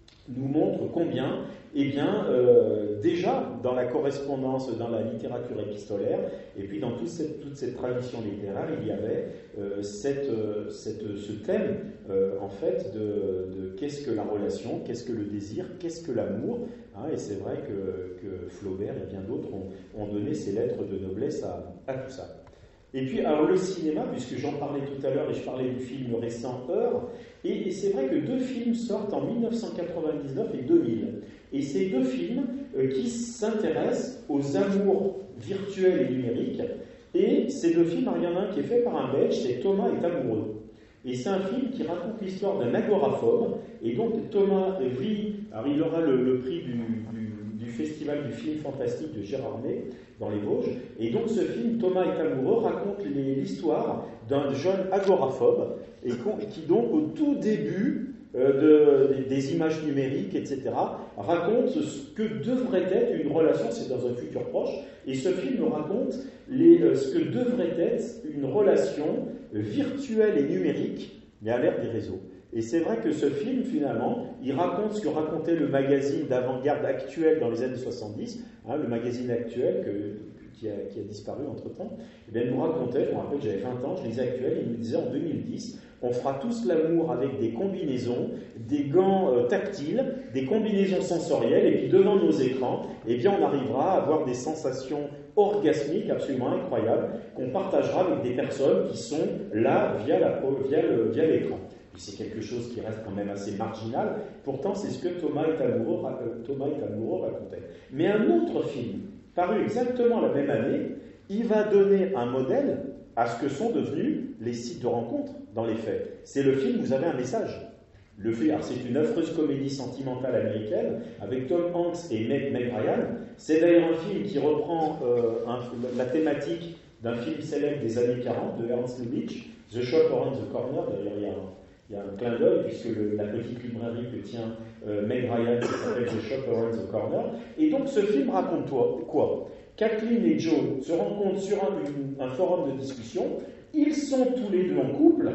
nous montre combien, eh bien, euh, déjà dans la correspondance, dans la littérature épistolaire, et puis dans toute cette, toute cette tradition littéraire, il y avait euh, cette, cette, ce thème, euh, en fait, de, de qu'est-ce que la relation, qu'est-ce que le désir, qu'est-ce que l'amour, hein, et c'est vrai que, que Flaubert et bien d'autres ont, ont donné ces lettres de noblesse à, à tout ça. Et puis, alors le cinéma, puisque j'en parlais tout à l'heure et je parlais du film récent Heure, et, et c'est vrai que deux films sortent en mille neuf cent quatre-vingt-dix-neuf et deux mille. Et ces deux films euh, qui s'intéressent aux amours virtuels et numériques. Et ces deux films, il y en a un qui est fait par un Belge, c'est Thomas est amoureux. Et c'est un film qui raconte l'histoire d'un agoraphobe. Et donc Thomas vit, alors il aura le, le prix du, du, du Festival du film fantastique de Gérardmer, dans les Vosges. Et donc ce film, Thomas est amoureux, raconte les, l'histoire d'un jeune agoraphobe, et qui donc au tout début euh, de, des images numériques, et cetera, raconte ce que devrait être une relation, c'est dans un futur proche, et ce film raconte les, euh, ce que devrait être une relation virtuelle et numérique, mais à l'ère des réseaux. Et c'est vrai que ce film, finalement, il raconte ce que racontait le magazine d'avant-garde Actuel dans les années soixante-dix, hein, le magazine Actuel que, qui, a, qui a disparu entre-temps. Et bien, il nous racontait, je me rappelle, j'avais vingt ans, je lisais Actuel, il nous disait en deux mille dix, on fera tous l'amour avec des combinaisons, des gants euh, tactiles, des combinaisons sensorielles, et puis devant nos écrans, eh bien, on arrivera à avoir des sensations orgasmiques absolument incroyables qu'on partagera avec des personnes qui sont là via, la, via, le, via l'écran. C'est quelque chose qui reste quand même assez marginal, pourtant c'est ce que Thomas est amoureux, Thomas est amoureux racontait. Mais un autre film, paru exactement la même année, il va donner un modèle à ce que sont devenus les sites de rencontres dans les faits. C'est le film Vous avez un message. Le film, alors c'est une affreuse comédie sentimentale américaine avec Tom Hanks et Meg, Meg Ryan. C'est d'ailleurs un film qui reprend euh, un, la thématique d'un film célèbre des années quarante de Ernst Lubitsch, The Shop Around the Corner. D'ailleurs, il y a un Il y a un clin d'œil, puisque le, la petite librairie que tient euh, Meg Ryan, qui s'appelle The Shop Around the Corner. Et donc, ce film raconte quoi? Kathleen et Joe se rencontrent sur un, une, un forum de discussion. Ils sont tous les deux en couple.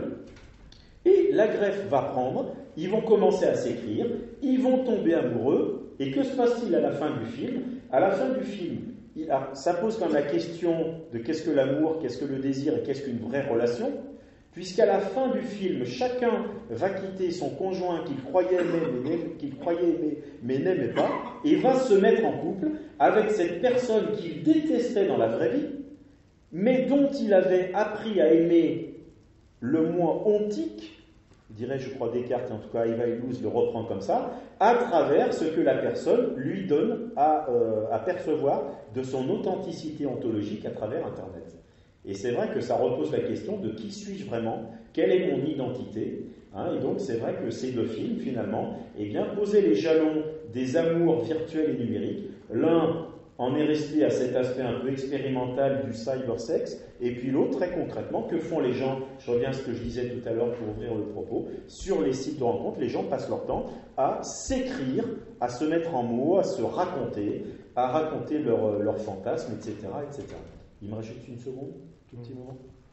Et la greffe va prendre. Ils vont commencer à s'écrire. Ils vont tomber amoureux. Et que se passe-t-il à la fin du film? À la fin du film, il a, ça pose quand même la question de qu'est-ce que l'amour, qu'est-ce que le désir et qu'est-ce qu'une vraie relation. Puisqu'à la fin du film, chacun va quitter son conjoint qu'il croyait aimer, mais, qu'il croyait aimer, mais n'aimait pas, et va se mettre en couple avec cette personne qu'il détestait dans la vraie vie, mais dont il avait appris à aimer le moi ontique, dirait, je crois, Descartes, en tout cas Eva Illouz le reprend comme ça, à travers ce que la personne lui donne à, euh, à percevoir de son authenticité ontologique à travers Internet. Et c'est vrai que ça repose la question de qui suis-je vraiment, quelle est mon identité, hein, et donc c'est vrai que ces deux films, finalement, eh bien, posaient les jalons des amours virtuels et numériques. L'un en est resté à cet aspect un peu expérimental du cybersex, et puis l'autre, très concrètement, que font les gens, je reviens à ce que je disais tout à l'heure pour ouvrir le propos, sur les sites de rencontres, les gens passent leur temps à s'écrire, à se mettre en mots, à se raconter, à raconter leurs leur fantasmes, et cetera, et cetera. Il me reste juste une seconde, tout petit moment.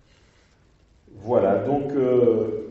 Voilà, donc euh,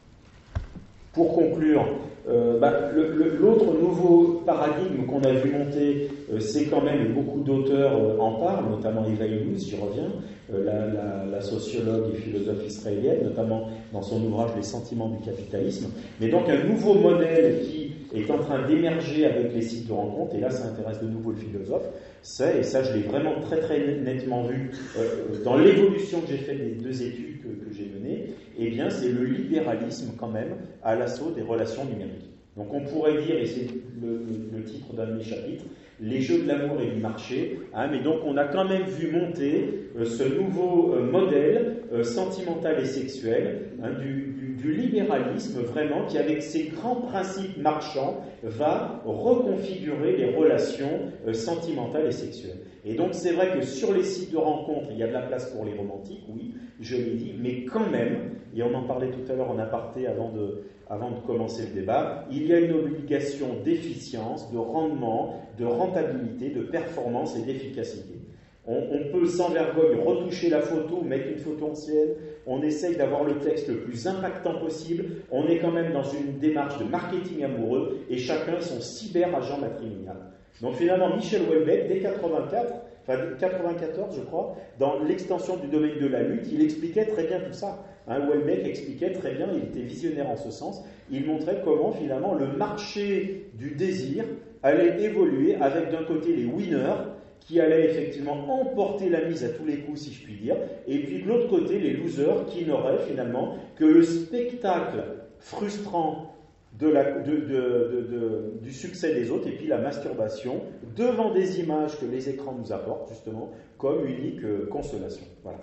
pour conclure, euh, bah, le, le, l'autre nouveau paradigme qu'on a vu monter, euh, c'est quand même, et beaucoup d'auteurs euh, en parlent, notamment Eva Illouz, j'y reviens, euh, la, la, la sociologue et philosophe israélienne, notamment dans son ouvrage Les sentiments du capitalisme. Mais donc un nouveau modèle qui est en train d'émerger avec les sites de rencontres, et là ça intéresse de nouveau le philosophe, c'est, et ça je l'ai vraiment très très nettement vu euh, dans l'évolution que j'ai faite des deux études que, que j'ai menées, eh bien c'est le libéralisme quand même à l'assaut des relations numériques. Donc on pourrait dire, et c'est le, le, le titre d'un de mes chapitres, les jeux de l'amour et du marché, hein, mais donc on a quand même vu monter euh, ce nouveau euh, modèle euh, sentimental et sexuel, hein, du, du, du libéralisme vraiment, qui avec ses grands principes marchands va reconfigurer les relations euh, sentimentales et sexuelles. Et donc c'est vrai que sur les sites de rencontres, il y a de la place pour les romantiques, oui, je l'ai dit, mais quand même, et on en parlait tout à l'heure en aparté avant de, avant de commencer le débat, il y a une obligation d'efficience, de rendement, de rentabilité, de performance et d'efficacité. On, on peut sans vergogne retoucher la photo, mettre une photo ancienne, on essaye d'avoir le texte le plus impactant possible, on est quand même dans une démarche de marketing amoureux, et chacun son cyber-agent matrimonial. Donc finalement, Michel Houellebecq, dès quatre-vingt-quatre, enfin quatre-vingt-quatorze je crois, dans l'extension du domaine de la lutte, il expliquait très bien tout ça. Hein, Houellebecq expliquait très bien, il était visionnaire en ce sens, il montrait comment finalement le marché du désir allait évoluer avec d'un côté les winners, qui allaient effectivement emporter la mise à tous les coups, si je puis dire, et puis de l'autre côté, les losers qui n'auraient finalement que le spectacle frustrant de la, de, de, de, de, du succès des autres, et puis la masturbation devant des images que les écrans nous apportent, justement, comme unique euh, consolation. Voilà.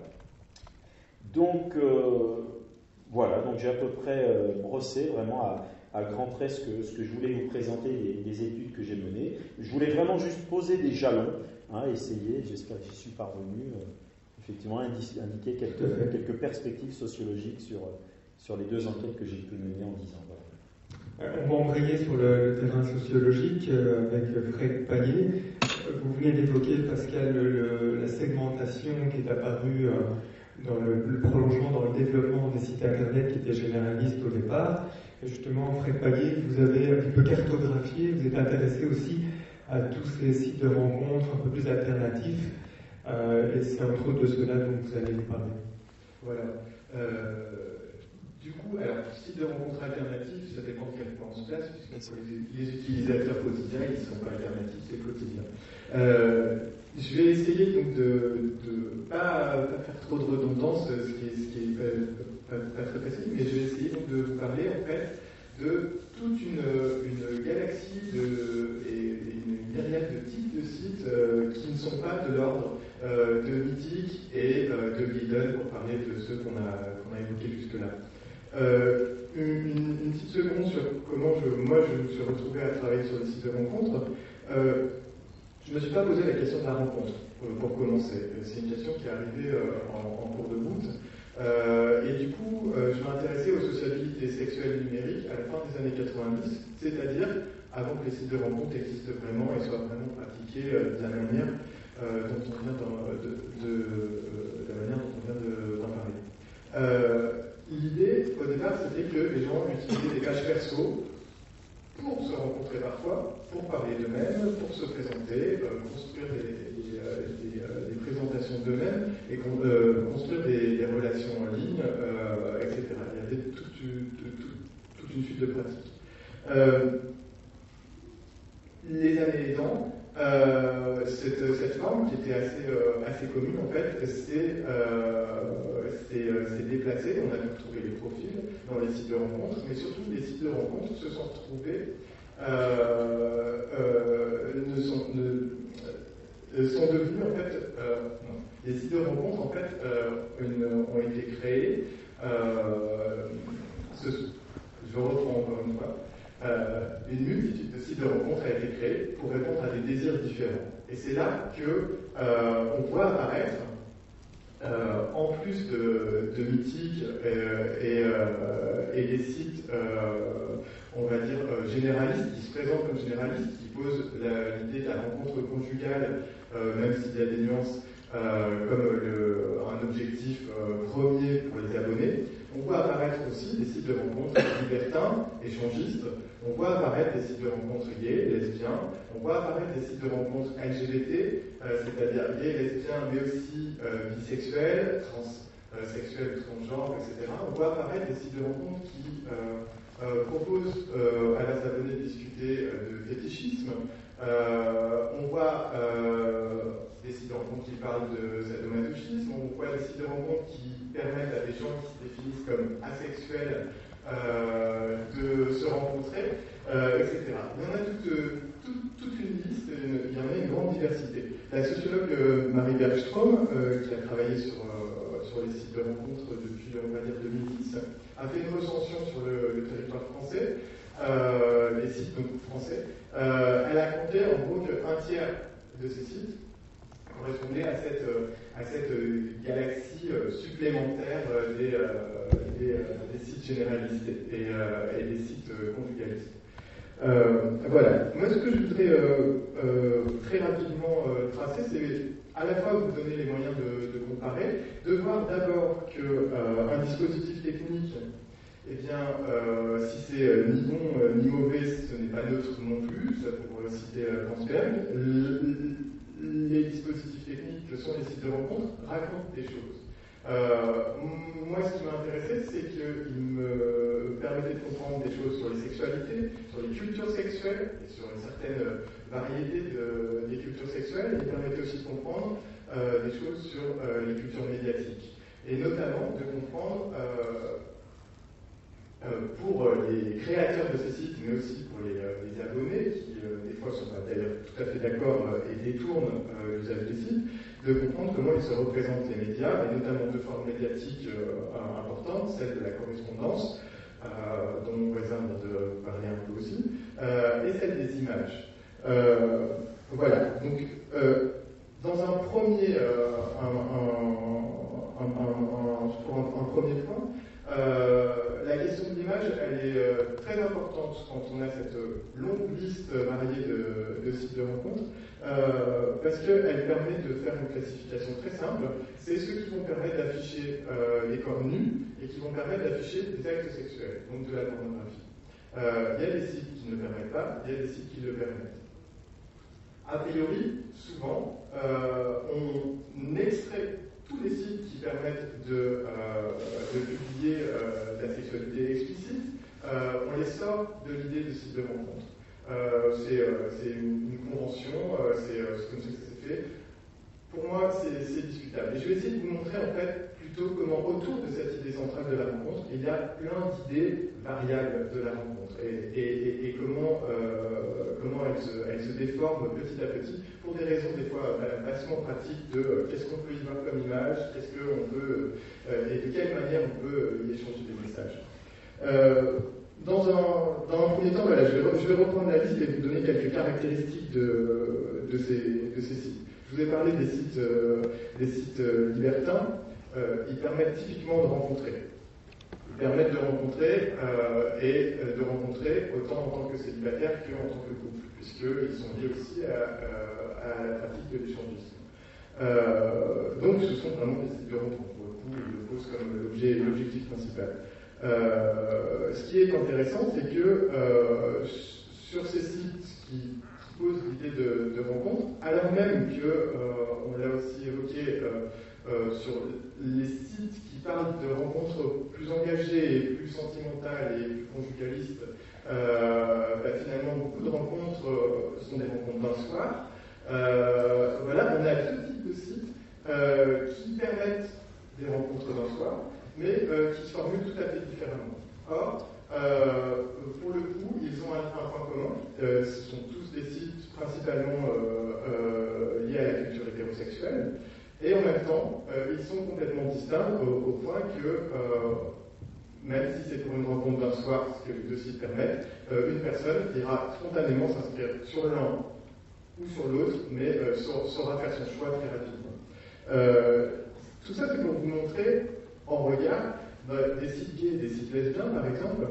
Donc, euh, voilà, donc j'ai à peu près euh, brossé vraiment à, à grands traits ce que, ce que je voulais vous présenter des, des études que j'ai menées. Je voulais vraiment juste poser des jalons, hein, essayer, j'espère que j'y suis parvenu, euh, effectivement indi- indiquer quelques, quelques perspectives sociologiques sur, sur les deux enquêtes que j'ai pu mener en dix ans. Voilà.
On va embrayer sur le, le terrain sociologique euh, avec Fred Paillet. Vous venez d'évoquer, Pascal, le, la segmentation qui est apparue euh, dans le, le prolongement, dans le développement des sites internet qui étaient généralistes au départ. Et justement, Fred Paillet, vous avez un petit peu cartographié, vous êtes intéressé aussi à tous ces sites de rencontres un peu plus alternatifs. Euh, et c'est entre autres de cela dont vous allez nous parler.
Voilà. Euh, du coup, alors, site de rencontres alternatifs, ça dépend de quel point on se place, puisque les, les utilisateurs quotidiens, ils ne sont pas alternatifs, c'est quotidien. Euh, je vais essayer donc de ne pas, pas faire trop de redondance, ce qui est, ce qui est pas, pas, pas très facile, mais je vais essayer donc de vous parler en fait de toute une, une galaxie de, et une myriade de types de sites euh, qui ne sont pas de l'ordre euh, de Mythique et euh, de Guiden, pour parler de ceux qu'on a, qu'on a évoqués jusque-là. Euh, une, une petite seconde sur comment je, moi je me suis retrouvé à travailler sur les sites de rencontres. Euh, je ne me suis pas posé la question de la rencontre, pour, pour commencer. C'est une question qui est arrivée euh, en, en cours de route. Euh, et du coup, euh, je m'intéressais aux sociabilités sexuelles numériques à la fin des années quatre-vingt-dix, c'est-à-dire avant que les sites de rencontres existent vraiment et soient vraiment pratiqués euh, de la manière euh, dont on vient d'en, de, de, de, la manière dont on vient de, d'en parler. Euh, L'idée, au départ, c'était que les gens utilisaient des pages perso pour se rencontrer parfois, pour parler d'eux-mêmes, pour se présenter, euh, construire des, des, des, des présentations d'eux-mêmes et con, euh, construire des, des relations en ligne, euh, et cetera. Il y avait toute une, toute, toute une suite de pratiques. Euh, les années aidant, euh, cette, cette forme qui était assez, euh, assez commune, en fait, s'est euh, euh, déplacée. On a pu retrouver les profils dans les sites de rencontres, mais surtout les sites de rencontres se sont retrouvés, euh, euh, ne sont, ne, sont devenus, en fait, euh, non, les sites de rencontres, en fait, euh, une, ont été créés. Euh, ce, je reprends encore une fois. Euh, une multitude de sites de rencontres a été créée pour répondre à des désirs différents. Et c'est là que euh, on voit apparaître, euh, en plus de, de Mythique euh, et, euh, et des sites, euh, on va dire, euh, généralistes, qui se présentent comme généralistes, qui posent l'idée de la rencontre conjugale, euh, même s'il y a des nuances, euh, comme le, un objectif euh, premier pour les abonnés. On voit apparaître aussi des sites de rencontres libertins, échangistes. On voit apparaître des sites de rencontres gays, lesbiens. On voit apparaître des sites de rencontres L G B T, euh, c'est-à-dire gays, lesbiens, mais aussi euh, bisexuels, transsexuels, euh, transgenres, et cetera. On voit apparaître des sites de rencontres qui euh, euh, proposent euh, à leurs abonnés de discuter euh, de fétichisme. Euh, on voit euh, des sites de rencontres qui parlent de sadomasochisme. On voit des sites de rencontres qui permettent à des gens qui se définissent comme asexuels Euh, de se rencontrer, euh, et cetera. Il y en a toute, toute, toute une liste, une, il y en a une grande diversité. La sociologue euh, Marie Bergstrom, euh, qui a travaillé sur, euh, sur les sites de rencontres depuis, on va dire, deux mille dix, a fait une recension sur le, le territoire français, euh, les sites donc, français. Euh, elle a compté en gros qu'un tiers de ces sites correspondait à cette, à cette galaxie supplémentaire des, des, des sites généralistes et, et des sites conjugalistes. Euh, voilà. Moi, ce que je voudrais euh, euh, très rapidement euh, tracer, c'est à la fois vous donner les moyens de, de comparer, de voir d'abord qu'un euh, dispositif technique, eh bien, euh, si c'est euh, ni bon euh, ni mauvais, ce n'est pas neutre non plus, ça pour citer euh, Hansberg. Les dispositifs techniques que sont les sites de rencontre racontent des choses. Euh, moi, ce qui m'a intéressé, c'est qu'il me permettait de comprendre des choses sur les sexualités, sur les cultures sexuelles, et sur une certaine variété de, des cultures sexuelles, et il permettait aussi de comprendre euh, des choses sur euh, les cultures médiatiques. Et notamment de comprendre, euh, euh, pour les créateurs de ces sites, mais aussi pour les, euh, les abonnés, qui euh, des fois ne sont pas d'ailleurs tout à fait d'accord euh, et détournent euh, l'usage des sites, de comprendre comment ils se représentent les médias, et notamment deux formes médiatiques euh, importantes, celle de la correspondance, euh, dont mon voisin vient de parler un peu aussi, euh, et celle des images. Euh, voilà, donc euh, dans un premier, euh, un, un, un, un, pour un, un premier point, euh, la question de l'image, elle est euh, très importante quand on a cette longue liste variée de, de sites de rencontres, euh, parce qu'elle permet de faire une classification très simple. C'est ceux qui vont permettre d'afficher euh, les corps nus et qui vont permettre d'afficher des actes sexuels, donc de la pornographie. Euh, il y a des sites qui ne le permettent pas, il y a des sites qui le permettent. A priori, souvent, euh, on extrait tous les sites qui permettent de, euh, de publier euh, de la sexualité explicite, euh, on les sort de l'idée de site de rencontre. Euh, c'est euh, une, une convention, euh, c'est euh, comme ça que ça s'est fait. Pour moi, c'est discutable. Et je vais essayer de vous montrer en fait plutôt comment autour de cette idée centrale de la rencontre, il y a plein d'idées variables de la rencontre et, et, et, et comment, euh, comment elles se, elles se déforment petit à petit pour des raisons des fois bassement pratiques de euh, qu'est-ce qu'on peut y voir comme image, qu'est-ce qu'on peut euh, et de quelle manière on peut y échanger des messages. Euh, Dans un, dans un premier temps, voilà, je, vais, je vais reprendre la liste et vous donner quelques caractéristiques de, de, ces, de ces sites. Je vous ai parlé des sites, euh, des sites euh, libertins. Euh, ils permettent typiquement de rencontrer. Ils permettent de rencontrer euh, et euh, de rencontrer autant en tant que célibataire qu'en tant que couple, puisqu'ils sont liés aussi à, à, à la pratique de l'échangisme. Euh, donc ce sont vraiment des sites de rencontre. Pour le coup, ils le posent comme l'objectif principal. Euh, ce qui est intéressant, c'est que euh, sur ces sites qui, qui posent l'idée de, de rencontre, alors même que, euh, on l'a aussi évoqué, euh, euh, sur les sites qui parlent de rencontres plus engagées et plus sentimentales et plus conjugalistes, euh, bah, finalement beaucoup de rencontres euh, sont des rencontres d'un soir. Euh, voilà, on a deux types de sites euh, qui permettent des rencontres d'un soir, mais euh, qui se formulent tout à fait différemment. Or, euh, pour le coup, ils ont un, un point commun. Euh, ce sont tous des sites principalement euh, euh, liés à la culture hétérosexuelle, et en même temps, euh, ils sont complètement distincts au, au point que, euh, même si c'est pour une rencontre d'un soir, ce que les deux sites permettent, euh, une personne ira spontanément s'inscrire sur l'un ou sur l'autre, mais euh, saura faire son choix très rapidement. Euh, tout ça, c'est pour vous montrer en regard des sites gays et des sites lesbiens, par exemple,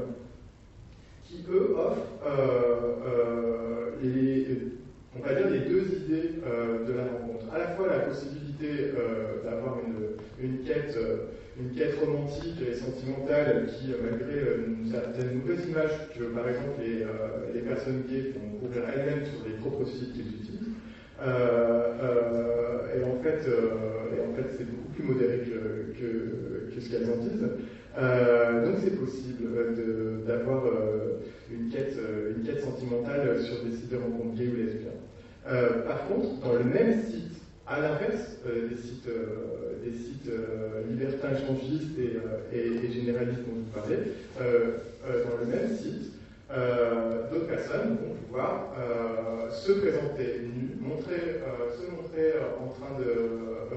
qui, eux, offrent euh, euh, les, on va dire les deux idées euh, de la rencontre. À la fois la possibilité euh, d'avoir une, une, quête, une quête romantique et sentimentale qui, malgré une certaine mauvaise image que, par exemple, les, euh, les personnes gays vont couvrir elles-mêmes sur les propres sites qu'ils utilisent, euh, euh, et en fait, euh, et en fait c'est beaucoup plus modéré que, que, que ce qu'elles en disent. Euh, donc c'est possible d'avoir euh, une, quête, une quête sentimentale sur des sites de rencontres gays ou lesbiennes. Euh, par contre, dans le même site, à l'inverse euh, des sites, euh, des sites euh, libertins échangistes et, euh, et, et généralistes dont vous parlez, euh, euh, dans le même site, euh, d'autres personnes vont pouvoir euh, se présenter nues, montrer, euh, se montrer euh, en train de, euh,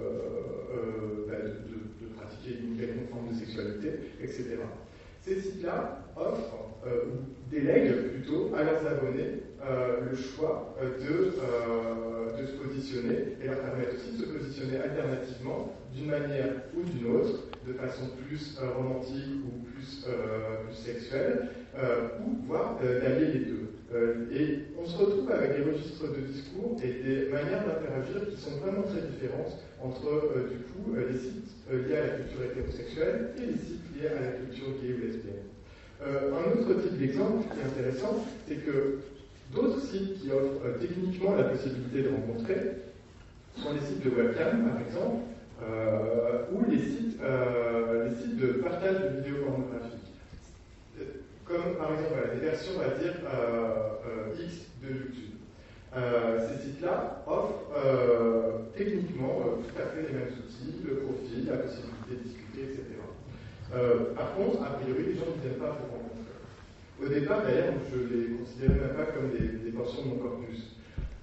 euh, bah, de, de, de pratiquer une quelconque forme de sexualité, et cetera. Ces sites-là offrent euh, des délèguent plutôt à leurs abonnés euh, le choix de, euh, de se positionner et leur permettent aussi de se positionner alternativement d'une manière ou d'une autre, de façon plus euh, romantique ou plus, euh, plus sexuelle, euh, ou voire euh, d'allier les deux. Euh, et on se retrouve avec des registres de discours et des manières d'interagir qui sont vraiment très différentes entre, euh, du coup, euh, les sites euh, liés à la culture hétérosexuelle et les sites liés à la culture gay ou lesbienne. Euh, un autre type d'exemple qui est intéressant, c'est que d'autres sites qui offrent euh, techniquement la possibilité de rencontrer sont les sites de webcam, par exemple, euh, ou les sites, euh, les sites de partage de vidéos pornographiques. Comme par exemple voilà, des versions, on va dire, euh, euh, X de YouTube. Euh, ces sites-là offrent euh, techniquement euh, tout à fait les mêmes outils, le profil, la possibilité de discuter, et cetera. Euh, par contre, a priori, les gens ne viennent pas pour rencontrer. Au départ, d'ailleurs, je ne les considérais même pas comme des, des portions de mon corpus.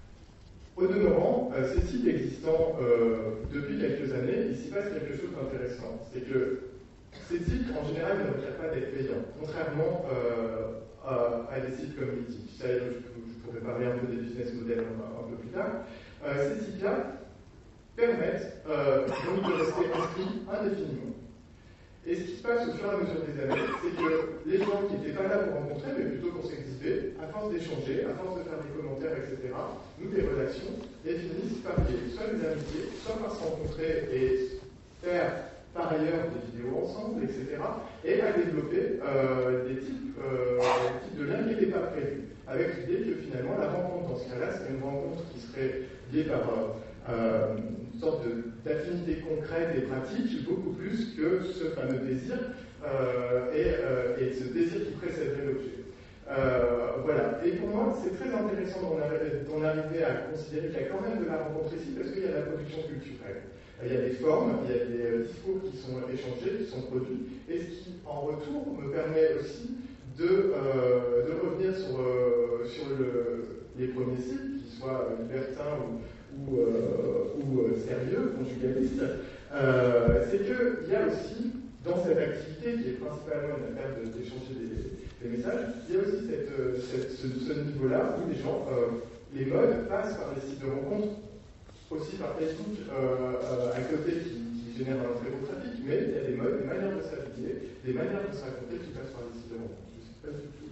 Au demeurant, euh, ces sites existant euh, depuis quelques années, il s'y passe quelque chose d'intéressant. C'est que ces sites, en général, ne requièrent pas d'être payants, contrairement euh, à, à des sites comme Mythique. Ça, je, je pourrais parler un peu des business models un, un peu plus tard. Euh, ces sites-là permettent euh, donc de rester inscrits indéfiniment. Et ce qui se passe au fur et à mesure des années, c'est que les gens qui n'étaient pas là pour rencontrer, mais plutôt pour s'exhiber, à force d'échanger, à force de faire des commentaires, et cetera, nous des relations, et finissent par lier soit des amitiés, soit par se rencontrer et faire par ailleurs des vidéos ensemble, et cetera, et à développer euh, des, types, euh, des types de liens qui n'étaient pas prévus, avec l'idée que finalement la rencontre dans ce cas-là, c'est une rencontre qui serait liée par euh, euh, une sorte d'affinité concrète et pratique, beaucoup plus que ce fameux désir, euh, et, euh, et ce désir qui précéderait l'objet. Euh, voilà. Et pour moi, c'est très intéressant d'en arriver à considérer qu'il y a quand même de la rencontre ici, parce qu'il y a la production culturelle. Il y a des formes, il y a des discours qui sont échangés, qui sont produits, et ce qui, en retour, me permet aussi de, euh, de revenir sur, euh, sur le, les premiers sites, qu'ils soient libertins ou, ou, euh, ou euh, sérieux, conjugalistes, euh, c'est qu'il y a aussi, dans cette activité, qui est principalement une affaire d'échanger des, des messages, il y a aussi cette, cette, ce, ce niveau-là où les gens, euh, les modes passent par les sites de rencontres, aussi par Facebook, euh, euh, à côté qui, qui génère un très beau trafic, mais il y a des modes, des manières de s'habiller, des manières de se raconter qui passent par les sites de rencontres. Je ne sais pas du tout.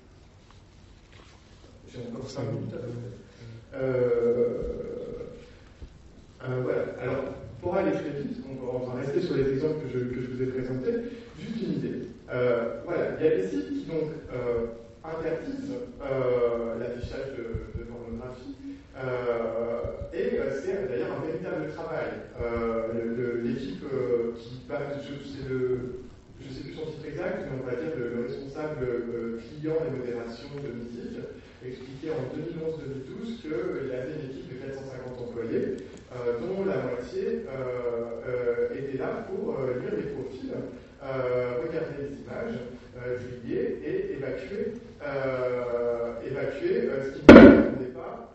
J'ai encore cinq minutes à peu près. Euh, euh, voilà. Alors, pour aller très vite, on va, on va rester sur les exemples que je, que je vous ai présentés. Juste une idée. Euh, voilà, il y a des sites qui donc euh, interdisent euh, l'affichage de, de pornographie. Euh, et euh, c'est d'ailleurs un véritable travail. Euh, L'équipe euh, qui part, je sais le, je sais plus son titre exact, mais on va dire le, le responsable euh, client et modération de Mythique expliquait en deux mille onze deux mille douze qu'il y avait une équipe de quatre cent cinquante employés, euh, dont la moitié euh, euh, était là pour euh, lire les profils, euh, regarder les images, euh, juger et évacuer, euh, évacuer euh, ce qui ne correspondait pas.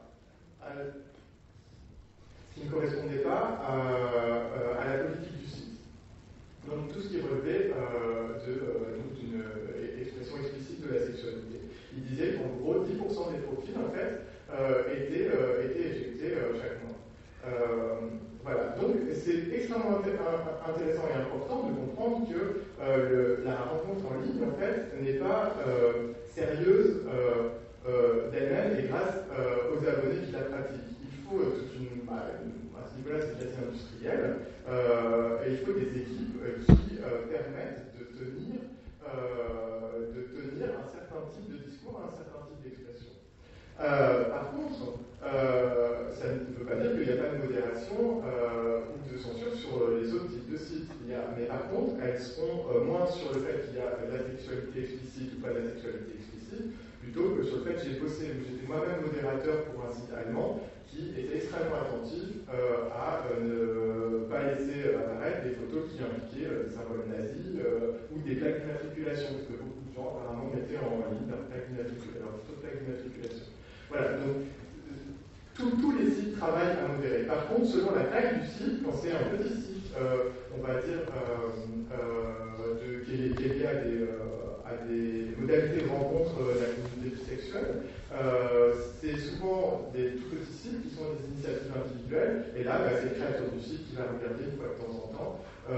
Ce qui ne correspondait pas à, à la politique du site. Donc tout ce qui relevait euh, d'une euh, expression explicite de la sexualité. Il disait qu'en gros dix pour cent des profils en fait euh, étaient, euh, étaient éjectés euh, chaque mois. Euh, voilà. Donc c'est extrêmement intéressant et important de comprendre que euh, le, la rencontre en ligne en fait n'est pas euh, sérieuse euh, euh, d'elle-même et grâce euh, aux abonnés qui la pratiquent. Il faut euh, toute une, bah, une, à ce niveau-là, c'est quasi industriel, euh, et il faut des équipes euh, qui euh, permettent de tenir, euh, de tenir un certain type de discours, un certain type d'expression. Euh, par contre, euh, ça ne veut pas dire qu'il n'y a pas de modération euh, ou de censure sur les autres types de sites. Il y a, mais par contre, elles seront euh, moins sur le fait qu'il y a de la sexualité explicite ou pas de la sexualité explicite, plutôt que sur le fait que j'ai bossé, j'étais moi-même modérateur pour un site allemand qui était extrêmement attentif euh, à euh, ne pas laisser apparaître des photos qui impliquaient euh, des symboles nazis euh, ou des plaques d'immatriculation, parce que beaucoup de gens apparemment mettaient en ligne leur plaque d'immatriculation, leur photo de plaque d'immatriculation. Voilà, donc tous les sites travaillent à modérer. Par contre, selon la taille du site, quand c'est un petit site, euh, on va dire, euh, euh, de, qui, est, qui est lié à des, euh, à à des modalités de rencontre de la communauté bisexuelle. Euh, c'est souvent des tout petits sites qui sont des initiatives individuelles, et là, bah, c'est le créateur du site qui va regarder une fois de temps en temps euh,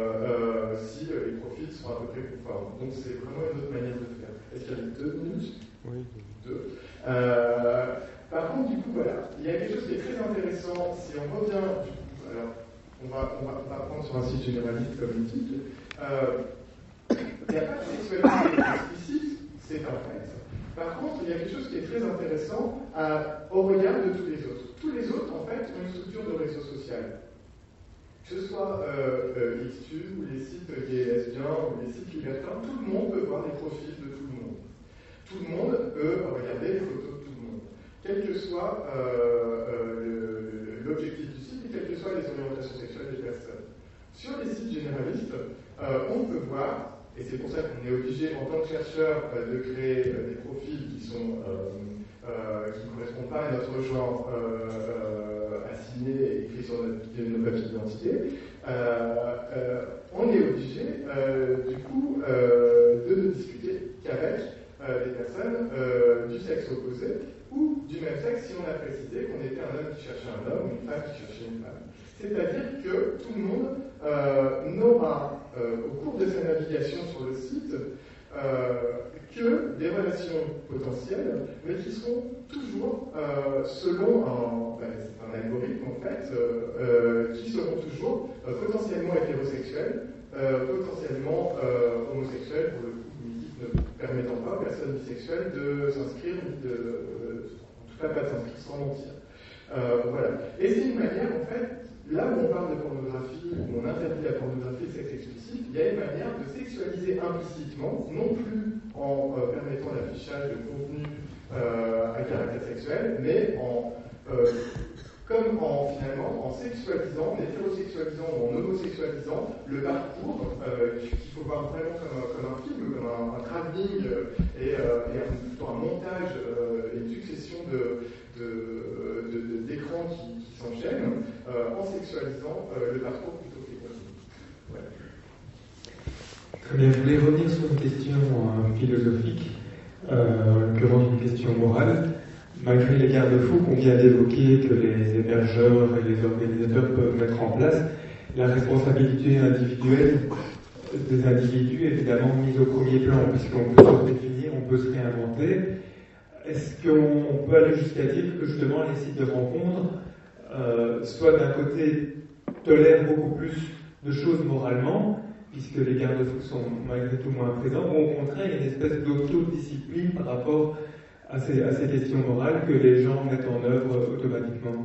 euh, si les profils sont à peu près conformes. Donc c'est vraiment une autre manière de faire. Est-ce qu'il y a deux minutes? Oui. Deux. Euh, par contre, du coup, voilà, il y a quelque chose qui est très intéressant. Si on revient, du coup, alors, on va, on va, on va prendre sur un site généraliste comme éthique. Euh, il n'y a pas de sexualité explicite, c'est un fait. Par contre, il y a quelque chose qui est très intéressant à, au regard de tous les autres. Tous les autres, en fait, ont une structure de réseau social. Que ce soit euh, euh, X T U, ou les sites gays et lesbiens, ou les sites libertins, tout le monde peut voir les profils de tout le monde. Tout le monde peut regarder les photos de tout le monde. Quel que soit euh, euh, l'objectif du site, et quelles que soient les orientations sexuelles des personnes. Sur les sites généralistes, euh, on peut voir, et c'est pour ça qu'on est obligé en tant que chercheur euh, de créer euh, des profils qui sont euh, euh, qui ne correspondent pas à notre genre euh, euh, assigné et écrit sur notre, nos papiers d'identité. Euh, euh, on est obligé, euh, du coup, euh, de ne discuter qu'avec euh, des personnes euh, du sexe opposé ou du même sexe si on a précisé qu'on était un homme qui cherchait un homme ou une femme qui cherchait une femme. C'est-à-dire que tout le monde euh, n'aura, euh, au cours de sa navigation sur le site, euh, que des relations potentielles, mais qui seront toujours, euh, selon un, ben, un algorithme en fait, euh, euh, qui seront toujours euh, potentiellement hétérosexuels, euh, potentiellement euh, homosexuels, pour le coup, ne permettant pas aux personnes bisexuelles de s'inscrire, ni de, euh, en tout cas pas de s'inscrire sans mentir. Euh, voilà. Et c'est une manière, en fait, là où on parle de pornographie, où on interdit la pornographie de sexe explicite, il y a une manière de sexualiser implicitement, non plus en euh, permettant l'affichage de contenu euh, à caractère sexuel, mais en, euh, comme en, finalement, en sexualisant, en hétérosexualisant ou en homosexualisant le parcours euh, qu'il faut voir vraiment comme un, comme un film, comme un, un travelling euh, et, euh, et un, plutôt un montage euh, et une succession de, de, de, de, d'écrans qui, qui s'enchaînent euh, en sexualisant euh, le parcours plutôt que les contenus. Ouais.
Très bien, je voulais revenir sur une question euh, philosophique, euh, en l'occurrence une question morale. Malgré les garde-fous qu'on vient d'évoquer, que les hébergeurs et les organisateurs peuvent mettre en place, la responsabilité individuelle des individus est évidemment mise au premier plan, puisqu'on peut se définir, on peut se réinventer. Est-ce qu'on peut aller jusqu'à dire que justement les sites de rencontres, euh, soit d'un côté, tolèrent beaucoup plus de choses moralement, puisque les garde-fous sont malgré tout moins présents, ou au contraire, il y a une espèce d'autodiscipline par rapport à ces, à ces questions morales que les gens mettent en œuvre automatiquement?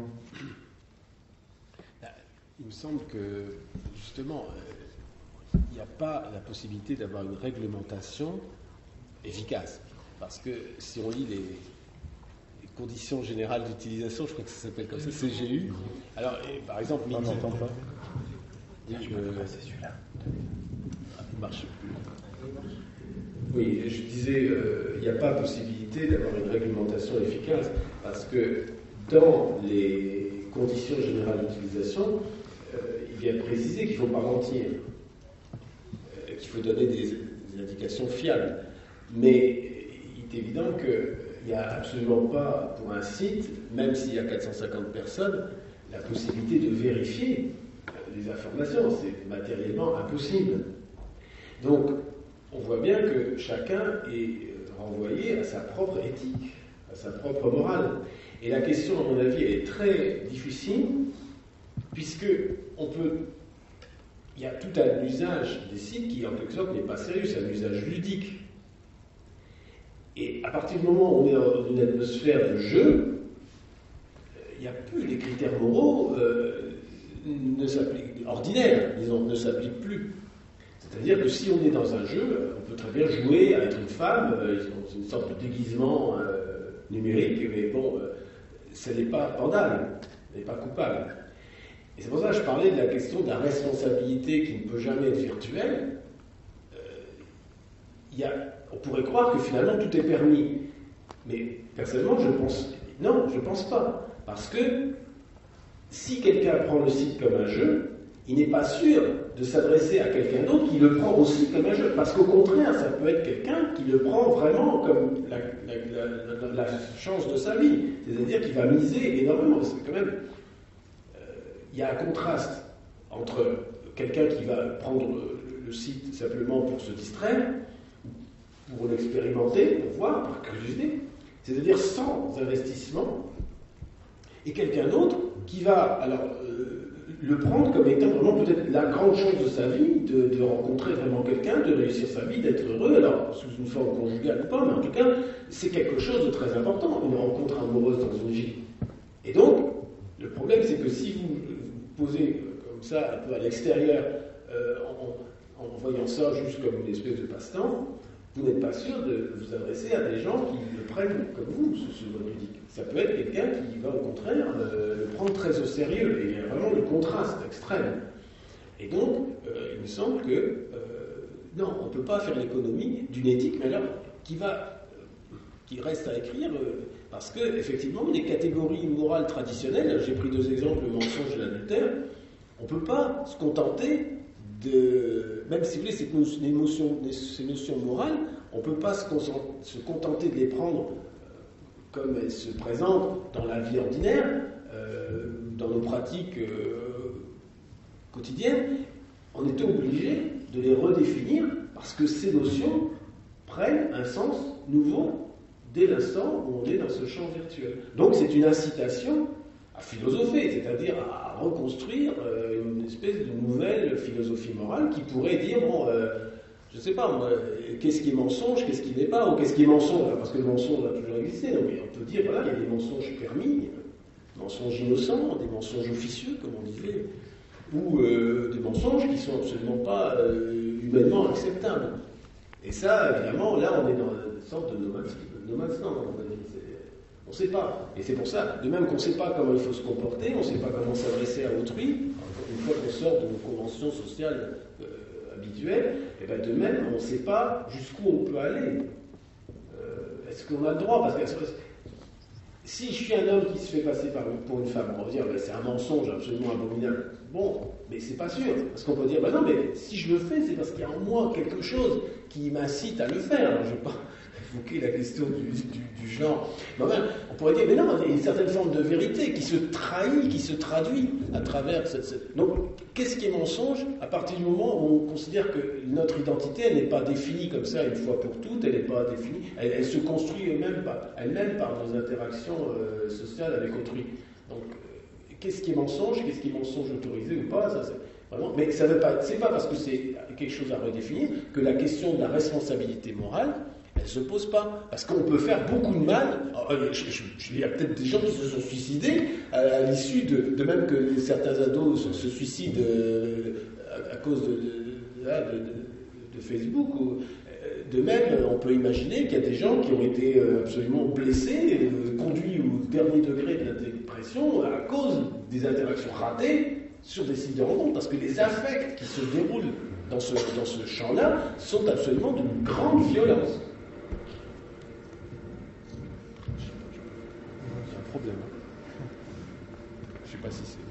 Il me semble que, justement, il n'y a pas la possibilité d'avoir une réglementation efficace. Parce que si on lit les, les conditions générales d'utilisation, je crois que ça s'appelle comme ça, C G U. Alors, et, par exemple,
on n'entend pas.
Je... C'est celui-là. Ah, il ne marche plus. Oui, je disais, il euh, n'y a pas possibilité d'avoir une réglementation efficace, parce que dans les conditions générales d'utilisation, euh, il vient préciser qu'il ne faut pas mentir, euh, qu'il faut donner des, des indications fiables. Mais il est évident qu'il n'y a absolument pas, pour un site, même s'il y a quatre cent cinquante personnes, la possibilité de vérifier les informations. C'est matériellement impossible. Donc, on voit bien que chacun est renvoyé à sa propre éthique, à sa propre morale. Et la question, à mon avis, elle est très difficile, puisque on peut... il y a tout un usage des sites qui, en quelque sorte, n'est pas sérieux, c'est un usage ludique. Et à partir du moment où on est dans une atmosphère de jeu, il n'y a plus les critères moraux euh, ne s'appliquent, ordinaires, disons, ne s'appliquent plus. C'est-à-dire que si on est dans un jeu, on peut très bien jouer à être une femme, c'est une sorte de déguisement euh, numérique, mais bon, euh, ce n'est pas pendable, ce n'est pas coupable. Et c'est pour ça que je parlais de la question de la responsabilité qui ne peut jamais être virtuelle. Euh, il y a, on pourrait croire que finalement tout est permis. Mais personnellement, je pense, non, je ne pense pas. Parce que si quelqu'un prend le site comme un jeu, il n'est pas sûr de s'adresser à quelqu'un d'autre qui le prend aussi comme un jeu. Parce qu'au contraire, ça peut être quelqu'un qui le prend vraiment comme la, la, la, la, la chance de sa vie. C'est-à-dire qu'il va miser énormément. Parce que quand même, euh, il y a un contraste entre quelqu'un qui va prendre le, le site simplement pour se distraire, pour l'expérimenter, pour voir, par curiosité, c'est-à-dire sans investissement, et quelqu'un d'autre qui va alors euh, le prendre comme étant vraiment peut-être la grande chance de sa vie, de, de rencontrer vraiment quelqu'un, de réussir sa vie, d'être heureux, alors sous une forme conjugale ou pas, mais en tout cas, c'est quelque chose de très important, une rencontre amoureuse dans une vie. Et donc, le problème, c'est que si vous vous posez comme ça, un peu à l'extérieur, euh, en, en voyant ça juste comme une espèce de passe-temps, vous n'êtes pas sûr de vous adresser à des gens qui le prennent comme vous, ce, ce mode ludique. Ça peut être quelqu'un qui va au contraire euh, le prendre très au sérieux, et il y a vraiment le contraste extrême. Et donc, euh, il me semble que, euh, non, on ne peut pas faire l'économie d'une éthique, mais alors, qui va, euh, qui reste à écrire, euh, parce que, effectivement, les catégories morales traditionnelles, j'ai pris deux exemples, le mensonge et l'adultère, on ne peut pas se contenter de, même si vous voulez, ces notions, ces notions morales, on ne peut pas se, se contenter de les prendre comme elles se présentent dans la vie ordinaire, euh, dans nos pratiques euh, quotidiennes. On est obligé de les redéfinir parce que ces notions prennent un sens nouveau dès l'instant où on est dans ce champ virtuel. Donc c'est une incitation à philosopher, c'est-à-dire à reconstruire euh, une espèce de nouvelle philosophie morale qui pourrait dire, bon, euh, je ne sais pas, moi, qu'est-ce qui est mensonge, qu'est-ce qui n'est pas, ou qu'est-ce qui est mensonge, parce que le mensonge a toujours existé, non, mais on peut dire, voilà, il y a des mensonges permis, des mensonges innocents, des mensonges officieux, comme on disait, ou euh, des mensonges qui ne sont absolument pas euh, humainement acceptables. Et ça, évidemment, là, on est dans une sorte de nomadisme, on va dire. On ne sait pas. Et c'est pour ça, de même qu'on ne sait pas comment il faut se comporter, on ne sait pas comment s'adresser à autrui, une fois qu'on sort de nos conventions sociales euh, habituelles, et bien de même, on ne sait pas jusqu'où on peut aller. Euh, est-ce qu'on a le droit? Parce que si je suis un homme qui se fait passer par, pour une femme, on va dire ben, c'est un mensonge absolument abominable. Bon, mais c'est pas sûr. Parce qu'on peut dire, ben non, mais si je le fais, c'est parce qu'il y a en moi quelque chose qui m'incite à le faire. Alors, je ne vais pas évoquer la question du, du, du genre. Mais ben, on pourrait dire, mais non, il y a une certaine forme de vérité qui se trahit, qui se traduit à travers cette... cette... Donc, qu'est-ce qui est mensonge? À partir du moment où on considère que notre identité, elle n'est pas définie comme ça une fois pour toutes, elle n'est pas définie, elle, elle se construit elle-même par, elle-même par nos interactions euh, sociales avec autrui. Donc, euh, qu'est-ce qui est mensonge? Qu'est-ce qui est mensonge autorisé ou pas? Ça, c'est vraiment... Mais ça veut pas, c'est pas parce que c'est quelque chose à redéfinir que la question de la responsabilité morale, elle ne se pose pas. Parce qu'on peut faire beaucoup de mal. Alors, je, je, je, il y a peut-être des gens qui se sont suicidés à, à l'issue de, de même que certains ados se, se suicident euh, à, à cause de, de, de, de, de Facebook. Ou, de même, on peut imaginer qu'il y a des gens qui ont été absolument blessés, euh, conduits au dernier degré de la dépression à cause des interactions ratées sur des sites de rencontres. Parce que les affects qui se déroulent dans ce, dans ce champ-là sont absolument d'une grande violence. Problème. Je ne sais pas si c'est...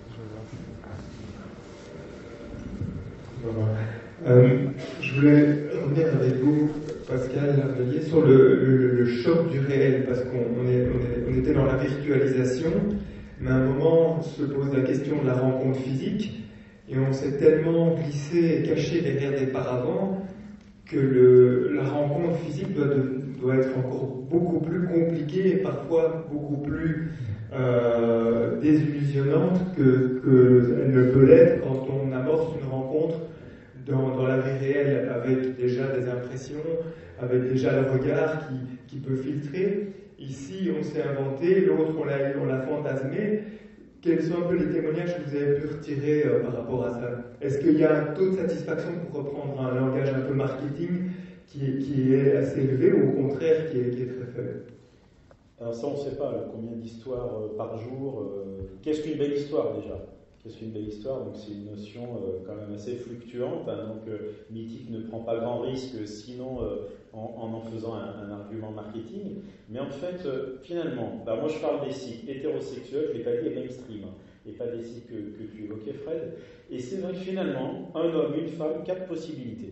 Euh, je voulais revenir avec vous, Pascal Lardelier, sur le, le, le choc du réel, parce qu'on on est, on est, on était dans la virtualisation, mais à un moment, on se pose la question de la rencontre physique, et on s'est tellement glissé et caché derrière des paravents que le, la rencontre physique doit, de, doit être encore beaucoup plus compliquée et parfois beaucoup plus euh, désillusionnante que, que elle ne peut l'être quand on amorce une rencontre dans, dans la vie réelle avec déjà des impressions, avec déjà le regard qui, qui peut filtrer. Ici, on s'est inventé, l'autre, on l'a, on l'a fantasmé. Quels sont un peu les témoignages que vous avez pu retirer euh, par rapport à ça? Est-ce qu'il y a un taux de satisfaction, pour reprendre un langage un peu marketing, qui est, qui est assez élevé ou au contraire qui est, qui est très faible?
Alors ça, on ne sait pas là, combien d'histoires euh, par jour. Euh, qu'est-ce qu'une belle histoire déjà? Qu'est-ce qu'une belle histoire? Donc c'est une notion euh, quand même assez fluctuante. Hein, donc euh, Mythique ne prend pas grand risque, sinon euh, en, en en faisant un, un argument marketing. Mais en fait, euh, finalement, bah, moi je parle des sites hétérosexuels, je ne l'ai pas dit mainstream. et pas des sites que, que tu évoquais, Fred. Et c'est vrai que finalement, un homme, une femme, quatre possibilités.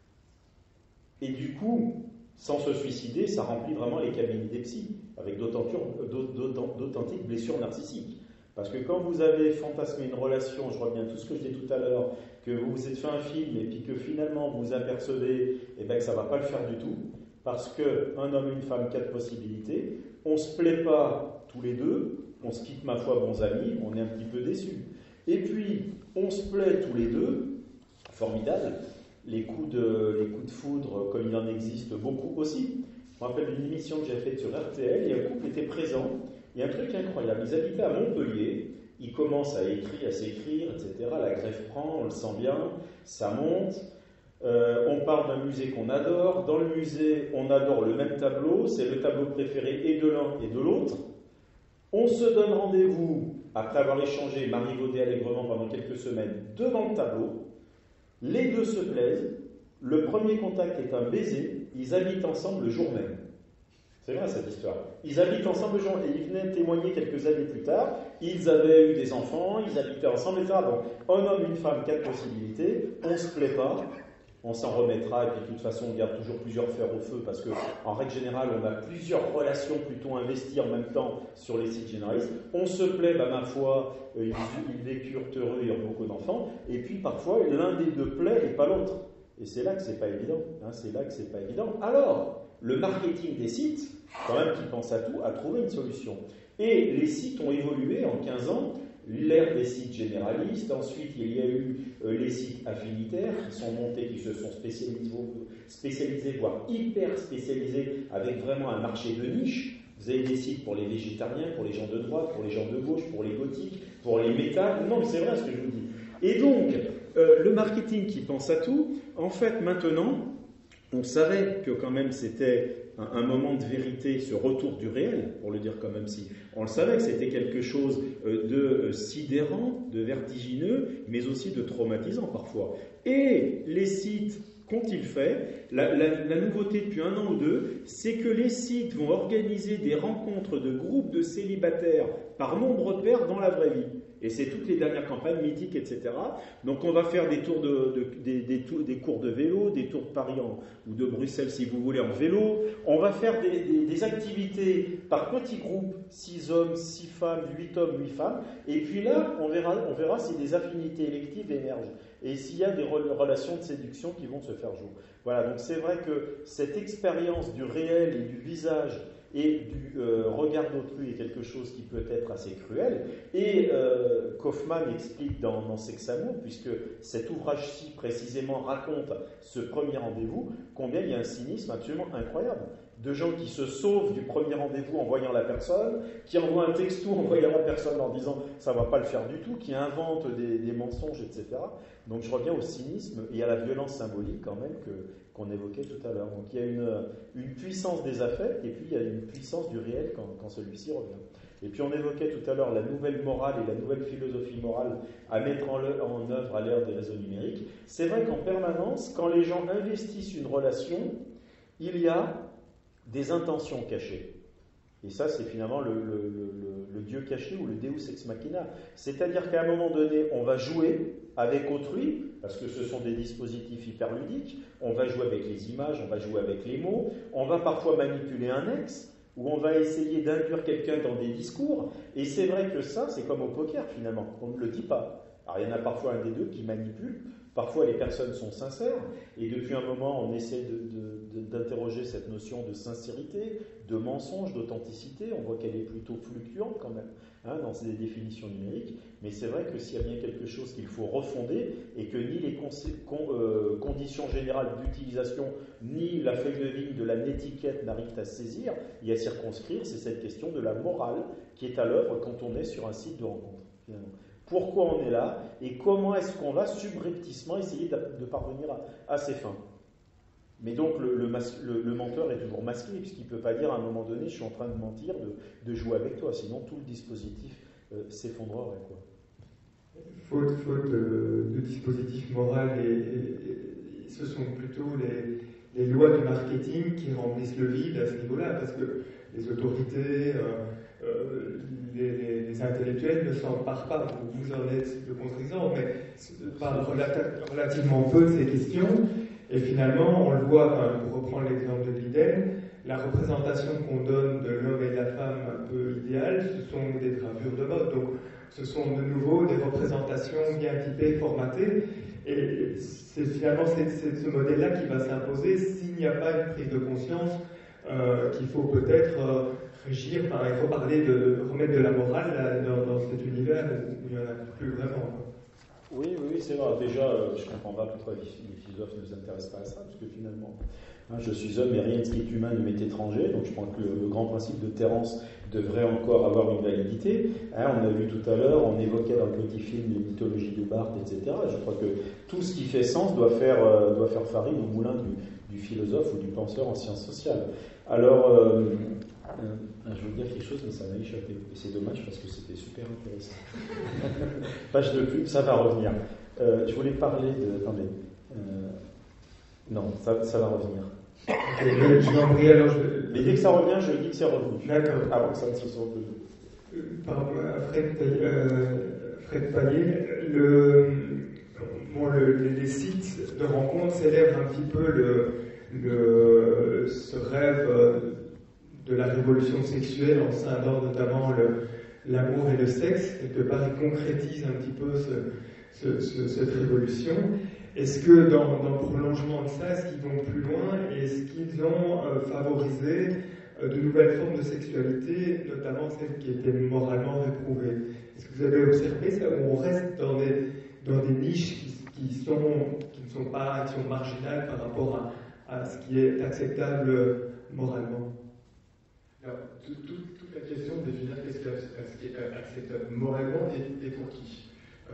Et du coup, sans se suicider, ça remplit vraiment les cabinets des psys, avec d'authentiques blessures narcissiques. Parce que quand vous avez fantasmé une relation, je reviens à tout ce que je disais tout à l'heure, que vous vous êtes fait un film et puis que finalement vous vous apercevez eh ben, que ça ne va pas le faire du tout, parce qu'un homme, une femme, quatre possibilités, on ne se plaît pas tous les deux, on se quitte ma foi bons amis, on est un petit peu déçus. Et puis, on se plaît tous les deux, formidable, les coups de, les coups de foudre, comme il en existe beaucoup aussi. Je me rappelle d'une émission que j'ai faite sur R T L, et un couple était présent. Il y a un truc incroyable, ils habitaient à Montpellier, ils commencent à écrire, à s'écrire, et cetera. La greffe prend, on le sent bien, ça monte. Euh, on parle d'un musée qu'on adore. Dans le musée, on adore le même tableau, c'est le tableau préféré et de l'un et de l'autre. On se donne rendez-vous, après avoir échangé, marivaudé allègrement pendant quelques semaines, devant le tableau. Les deux se plaisent. Le premier contact est un baiser. Ils habitent ensemble le jour même. C'est vrai cette histoire. Ils habitent ensemble le jour et ils venaient témoigner quelques années plus tard. Ils avaient eu des enfants, ils habitaient ensemble, et cetera. Bon, un homme, une femme, quatre possibilités. On ne se plaît pas. On s'en remettra, et puis de toute façon, on garde toujours plusieurs fers au feu, parce qu'en règle générale, on a plusieurs relations plutôt investies en même temps sur les sites généralistes. On se plaît, bah, ma foi, euh, ils, ils vécurent heureux, ils ont beaucoup d'enfants, et puis parfois, l'un des deux plaît et pas l'autre. Et c'est là que c'est pas évident. Hein, c'est là que c'est pas évident. Alors, le marketing des sites, quand même qui pense à tout, a trouvé une solution. Et les sites ont évolué en quinze ans. L'ère des sites généralistes, ensuite il y a eu euh, les sites affinitaires qui sont montés, qui se sont spécialisés, spécialisés, voire hyper spécialisés, avec vraiment un marché de niche. Vous avez des sites pour les végétariens, pour les gens de droite, pour les gens de gauche, pour les gothiques, pour les métal. Non, mais c'est vrai ce que je vous dis. Et donc, euh, le marketing qui pense à tout, en fait maintenant, on savait que quand même c'était un, un moment de vérité, ce retour du réel, pour le dire quand même si. On le savait que c'était quelque chose de sidérant, de vertigineux, mais aussi de traumatisant parfois. Et les sites qu'ont-ils fait ? la, la, la nouveauté depuis un an ou deux, c'est que les sites vont organiser des rencontres de groupes de célibataires par nombre pair dans la vraie vie. Et c'est toutes les dernières campagnes mythiques, et cetera. Donc on va faire des tours de, de des, des, tours, des cours de vélo, des tours de Paris en, ou de Bruxelles si vous voulez en vélo. On va faire des, des, des activités par petits groupes, six hommes, six femmes, huit hommes, huit femmes. Et puis là, on verra, on verra si des affinités électives émergent et s'il y a des relations de séduction qui vont se faire jour. Voilà, donc c'est vrai que cette expérience du réel et du visage et du euh, regard d'autrui est quelque chose qui peut être assez cruel. Et euh, Kaufmann explique dans, dans Sexe Amour, puisque cet ouvrage-ci précisément raconte ce premier rendez-vous, combien il y a un cynisme absolument incroyable. De gens qui se sauvent du premier rendez-vous en voyant la personne, qui envoient un texto en voyant la personne en disant « ça ne va pas le faire du tout », qui inventent des, des mensonges, et cetera. Donc je reviens au cynisme et à la violence symbolique quand même que, qu'on évoquait tout à l'heure. Donc il y a une, une puissance des affects et puis il y a une puissance du réel quand, quand celui-ci revient. Et puis on évoquait tout à l'heure la nouvelle morale et la nouvelle philosophie morale à mettre en, le, en œuvre à l'ère des réseaux numériques. C'est vrai qu'en permanence, quand les gens investissent une relation, il y a des intentions cachées. Et ça, c'est finalement le, le, le, le Dieu caché ou le Deus ex machina. C'est-à-dire qu'à un moment donné, on va jouer avec autrui, parce que ce sont des dispositifs hyper ludiques, on va jouer avec les images, on va jouer avec les mots, on va parfois manipuler un ex, ou on va essayer d'induire quelqu'un dans des discours, et c'est vrai que ça, c'est comme au poker finalement, on ne le dit pas. Alors il y en a parfois un des deux qui manipule, parfois les personnes sont sincères, et depuis un moment on essaie de, de, de, d'interroger cette notion de sincérité, de mensonge, d'authenticité, on voit qu'elle est plutôt fluctuante quand même, hein, dans ces définitions numériques, mais c'est vrai que s'il y a bien quelque chose qu'il faut refonder, et que ni les con, con, euh, conditions générales d'utilisation, ni la feuille de vigne de la netiquette n'arrivent à saisir et à circonscrire, c'est cette question de la morale qui est à l'œuvre quand on est sur un site de rencontre, finalement. Pourquoi on est là et comment est-ce qu'on va subrepticement essayer de, de parvenir à, à ses fins. Mais donc le, le, mas, le, le menteur est toujours masqué puisqu'il ne peut pas dire à un moment donné je suis en train de mentir, de, de jouer avec toi, sinon tout le dispositif euh, s'effondrerait, quoi.
Faute, faute euh, de dispositif moral et, et, et ce sont plutôt les, les lois du marketing qui remplissent le vide à ce niveau-là, parce que les autorités, euh, euh, les, les, les intellectuels ne s'emparent pas. Vous, vous en êtes le contre-exemple, mais parlent relata- relativement peu de ces questions. Et finalement, on le voit, enfin, pour reprendre l'exemple de Liden, la représentation qu'on donne de l'homme et de la femme un peu idéale, ce sont des gravures de mode. Donc, ce sont de nouveau des représentations bien typées, formatées. Et c'est finalement c'est, c'est ce modèle-là qui va s'imposer s'il n'y a pas une prise de conscience euh, qu'il faut peut-être euh, régir. Enfin, il faut parler de remettre de la morale là, dans, dans cet univers où il n'y en a plus vraiment.
Oui, oui, oui, c'est vrai. Déjà, euh, je ne comprends pas pourquoi les, les philosophes ne s'intéressent pas à ça, parce que finalement, hein, je suis homme et rien de ce qui est humain ne m'est étranger, donc je pense que le, le grand principe de Terence devrait encore avoir une validité. Hein, on a vu tout à l'heure, on évoquait dans le petit film les mythologies de Barthes, et cetera. Je crois que tout ce qui fait sens doit faire, euh, doit faire farine au moulin du, du philosophe ou du penseur en sciences sociales. Alors, euh, euh, je veux dire quelque chose, mais ça m'a échappé. Et c'est dommage parce que c'était super intéressant. Page de pub, ça va revenir. Euh, je voulais parler de... Attendez. Euh, non, ça, ça va revenir.
Je vais en prier, alors je...
Mais dès que ça revient, je dis que c'est revenu.
D'accord.
Avant que ça ne se soit plus.
Par rapport à Fred, euh, Fred Payet, le, bon, le, les sites de rencontres célèbrent un petit peu le, le, ce rêve de la révolution sexuelle en scindant notamment le, l'amour et le sexe. Quelque part, ils concrétisent un petit peu ce, ce, ce, cette révolution. Est-ce que dans, dans le prolongement de ça, est-ce qu'ils vont plus loin et est-ce qu'ils ont euh, favorisé euh, de nouvelles formes de sexualité, notamment celles qui étaient moralement réprouvées? Est-ce que vous avez observé ça, où on reste dans des, dans des niches qui, qui, sont, qui ne sont pas qui sont marginales par rapport à, à ce qui est acceptable moralement?
Alors, tout, tout, toute la question de définir qu'est-ce qui est acceptable moralement et, et pour qui.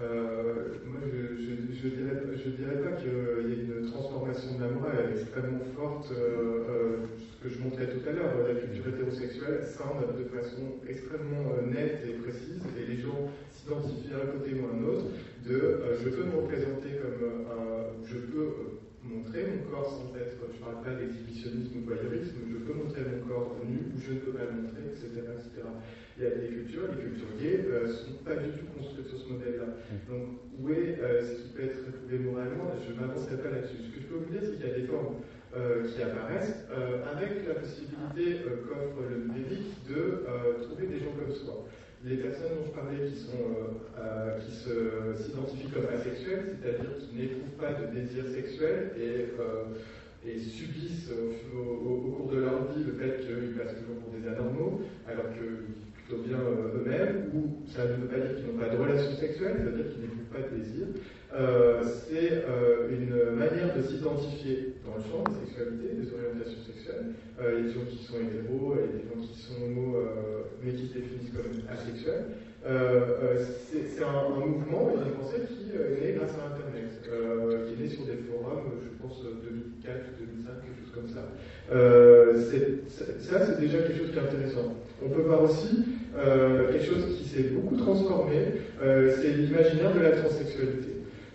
Euh, moi, je ne je, je dirais, je dirais pas qu'il y ait une transformation de la morale extrêmement forte, euh, euh, ce que je montrais tout à l'heure. La culture hétérosexuelle scinde de façon extrêmement euh, nette et précise, et les gens s'identifient à un côté ou à un autre, de euh, je peux me représenter comme un... je peux euh, montrer mon corps sans être... Je ne parle pas d'exhibitionnisme ou de voyeurisme, je peux montrer mon corps nu ou je ne peux pas le montrer, et cetera et cetera. Il y a des cultures, les cultures gays ne euh, sont pas du tout construites sur ce modèle-là. Donc, où est euh, ce qui peut être réprouvé moralement? Je ne m'avancerai pas là-dessus. Ce que je peux vous dire, c'est qu'il y a des formes euh, qui apparaissent euh, avec la possibilité euh, qu'offre le numérique de euh, trouver des gens comme soi. Les personnes dont je parlais qui, sont, euh, euh, qui se, s'identifient comme asexuelles, c'est-à-dire qui n'éprouvent pas de désir sexuel et, euh, et subissent euh, au, au, au cours de leur vie le fait qu'ils passent toujours pour des anormaux, alors que bien euh, eux-mêmes, ou ça ne veut pas dire qu'ils n'ont pas de relation sexuelle, ça veut dire qu'ils n'éprouvent pas de désir. Euh, c'est euh, une manière de s'identifier dans le champ des sexualités, des orientations sexuelles. Euh, il y a des gens qui sont hétéros, et des gens qui sont homo, euh, mais qui se définissent comme asexuels. Euh, euh, c'est, c'est un, un mouvement et une pensée qui euh, est né grâce à Internet, euh, qui est né sur des forums, je pense deux mille quatre, deux mille cinq, quelque chose comme ça. Euh, c'est, c'est, ça, c'est déjà quelque chose qui est intéressant. On peut voir aussi euh, quelque chose qui s'est beaucoup transformé, euh, c'est l'imaginaire de la transsexualité.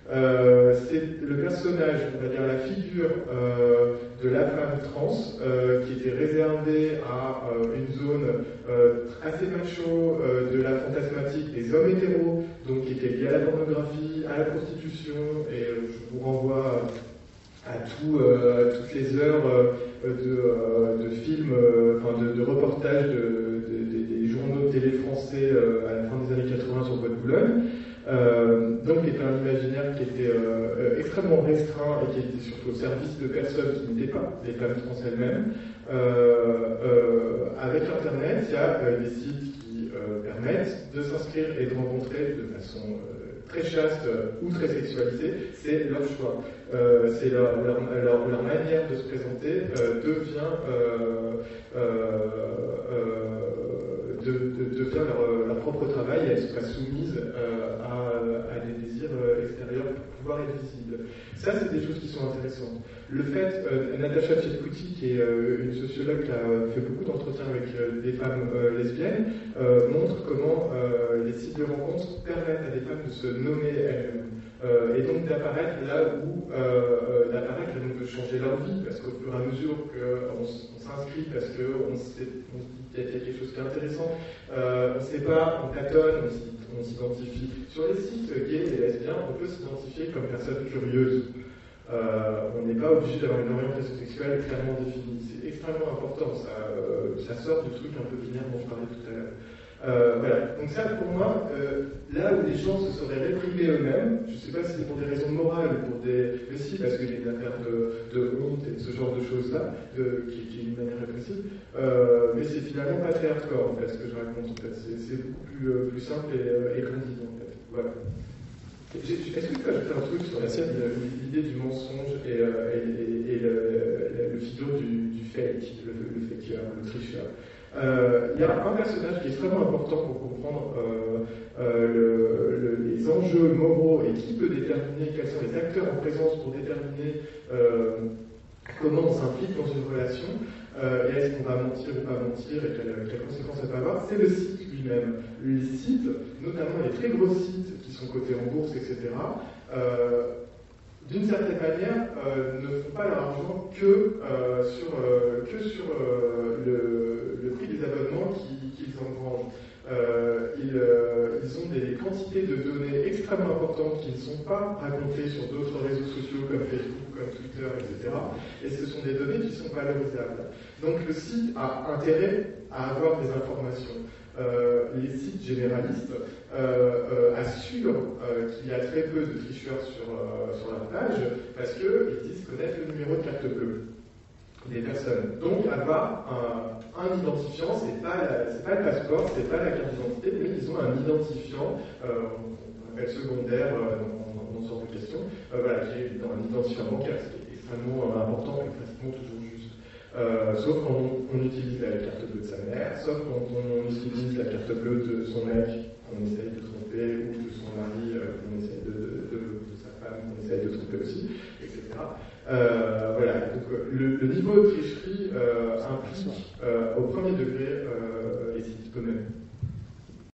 Euh, c'est le personnage, on va dire la figure euh, de la femme trans euh, qui était réservée à euh, une zone euh, assez macho euh, de la fantasmatique des hommes hétéros, donc qui était liée à la pornographie, à la prostitution, et euh, je vous renvoie à, tout, euh, à toutes les heures euh, de, euh, de films, euh, enfin de, de reportages de, de, de, des journaux de télé français euh, à la fin des années quatre-vingts sur Bois de Boulogne. Euh, donc, qui était un imaginaire qui était euh, extrêmement restreint et qui était surtout au service de personnes qui n'étaient pas les femmes trans elles-mêmes. Euh, euh, avec Internet, il y a euh, des sites qui euh, permettent de s'inscrire et de rencontrer de façon euh, très chaste euh, ou très sexualisée. C'est leur choix. Euh, c'est leur, leur, leur, leur manière de se présenter euh, devient euh, euh, euh, de, de, devient leur, leur propre travail, et elles sont pas soumises euh, à, à des désirs euh, extérieurs pour pouvoir être visibles. Ça, c'est des choses qui sont intéressantes. Le fait, euh, Natacha Tchepkouty, qui est euh, une sociologue qui a fait beaucoup d'entretiens avec euh, des femmes euh, lesbiennes, euh, montre comment euh, les sites de rencontres permettent à des femmes de se nommer elles-mêmes. Euh, et donc d'apparaître là où euh, d'apparaître là où on peut changer leur vie, parce qu'au fur et à mesure qu'on on s'inscrit, parce qu'on se dit qu'il y a quelque chose qui est intéressant, euh, on ne sait pas, on tâtonne, on s'identifie. Sur les sites gays et lesbiens, on peut s'identifier comme personne curieuse. Euh, on n'est pas obligé d'avoir une orientation sexuelle clairement définie. C'est extrêmement important, ça, euh, ça sort du truc un peu binaire dont je parlais tout à l'heure. Euh, voilà, donc ça pour moi, euh, là où les gens se seraient réprimés eux-mêmes, je ne sais pas si c'est pour des raisons morales ou pour des. Mais si, parce qu'il y a une affaire de, de honte et de ce genre de choses-là, de, qui, qui est d'une manière répressive, euh, mais c'est finalement pas très hardcore en fait, ce que je raconte en fait. C'est beaucoup plus, euh, plus simple et, euh, et candide en fait. Voilà. Est-ce que tu peux ajouter un truc sur la scène, l'idée du mensonge et, euh, et, et, et le, le, le figure du, du fake, le, le fakeur, le tricheur? Euh, il y a un personnage qui est extrêmement important pour comprendre euh, euh, le, le, les enjeux moraux et qui peut déterminer quels sont les acteurs en présence pour déterminer euh, comment on s'implique dans une relation, euh, et est-ce qu'on va mentir ou pas mentir et quelles, quelles conséquences ça peut avoir. C'est le site lui-même. Les sites, notamment les très gros sites qui sont cotés en bourse, et cetera, euh, d'une certaine manière, euh, ne font pas leur argent que euh, sur, euh, que sur euh, le, le prix des abonnements qu'ils engrangent. Euh, ils, euh, ils ont des quantités de données extrêmement importantes qui ne sont pas racontées sur d'autres réseaux sociaux comme Facebook, comme Twitter, et cetera. Et ce sont des données qui sont valorisables. Donc le site a intérêt à avoir des informations. Euh, les sites généralistes euh, euh, assurent euh, qu'il y a très peu de tricheurs sur, euh, sur leur page parce qu'ils disent connaître le numéro de carte bleue des personnes. Donc avoir un, un identifiant, c'est pas, la, c'est pas le passeport, c'est pas la carte d'identité, mais ils ont un identifiant, euh, on appelle secondaire euh, dans, dans, dans ce genre de questions, euh, voilà, qui est un identifiant bancaire, ce qui est extrêmement euh, important et pratiquement toujours juste. Euh, sauf quand on, on utilise la carte bleue de sa mère, sauf quand on utilise la carte bleue de son mec qu'on essaye de tromper, ou de son mari euh, qu'on essaye de, de, de, de sa femme qu'on essaye de tromper aussi, et cetera. Euh, voilà, donc le, le niveau de tricherie euh, implique euh, au premier degré euh, les sites eux-mêmes.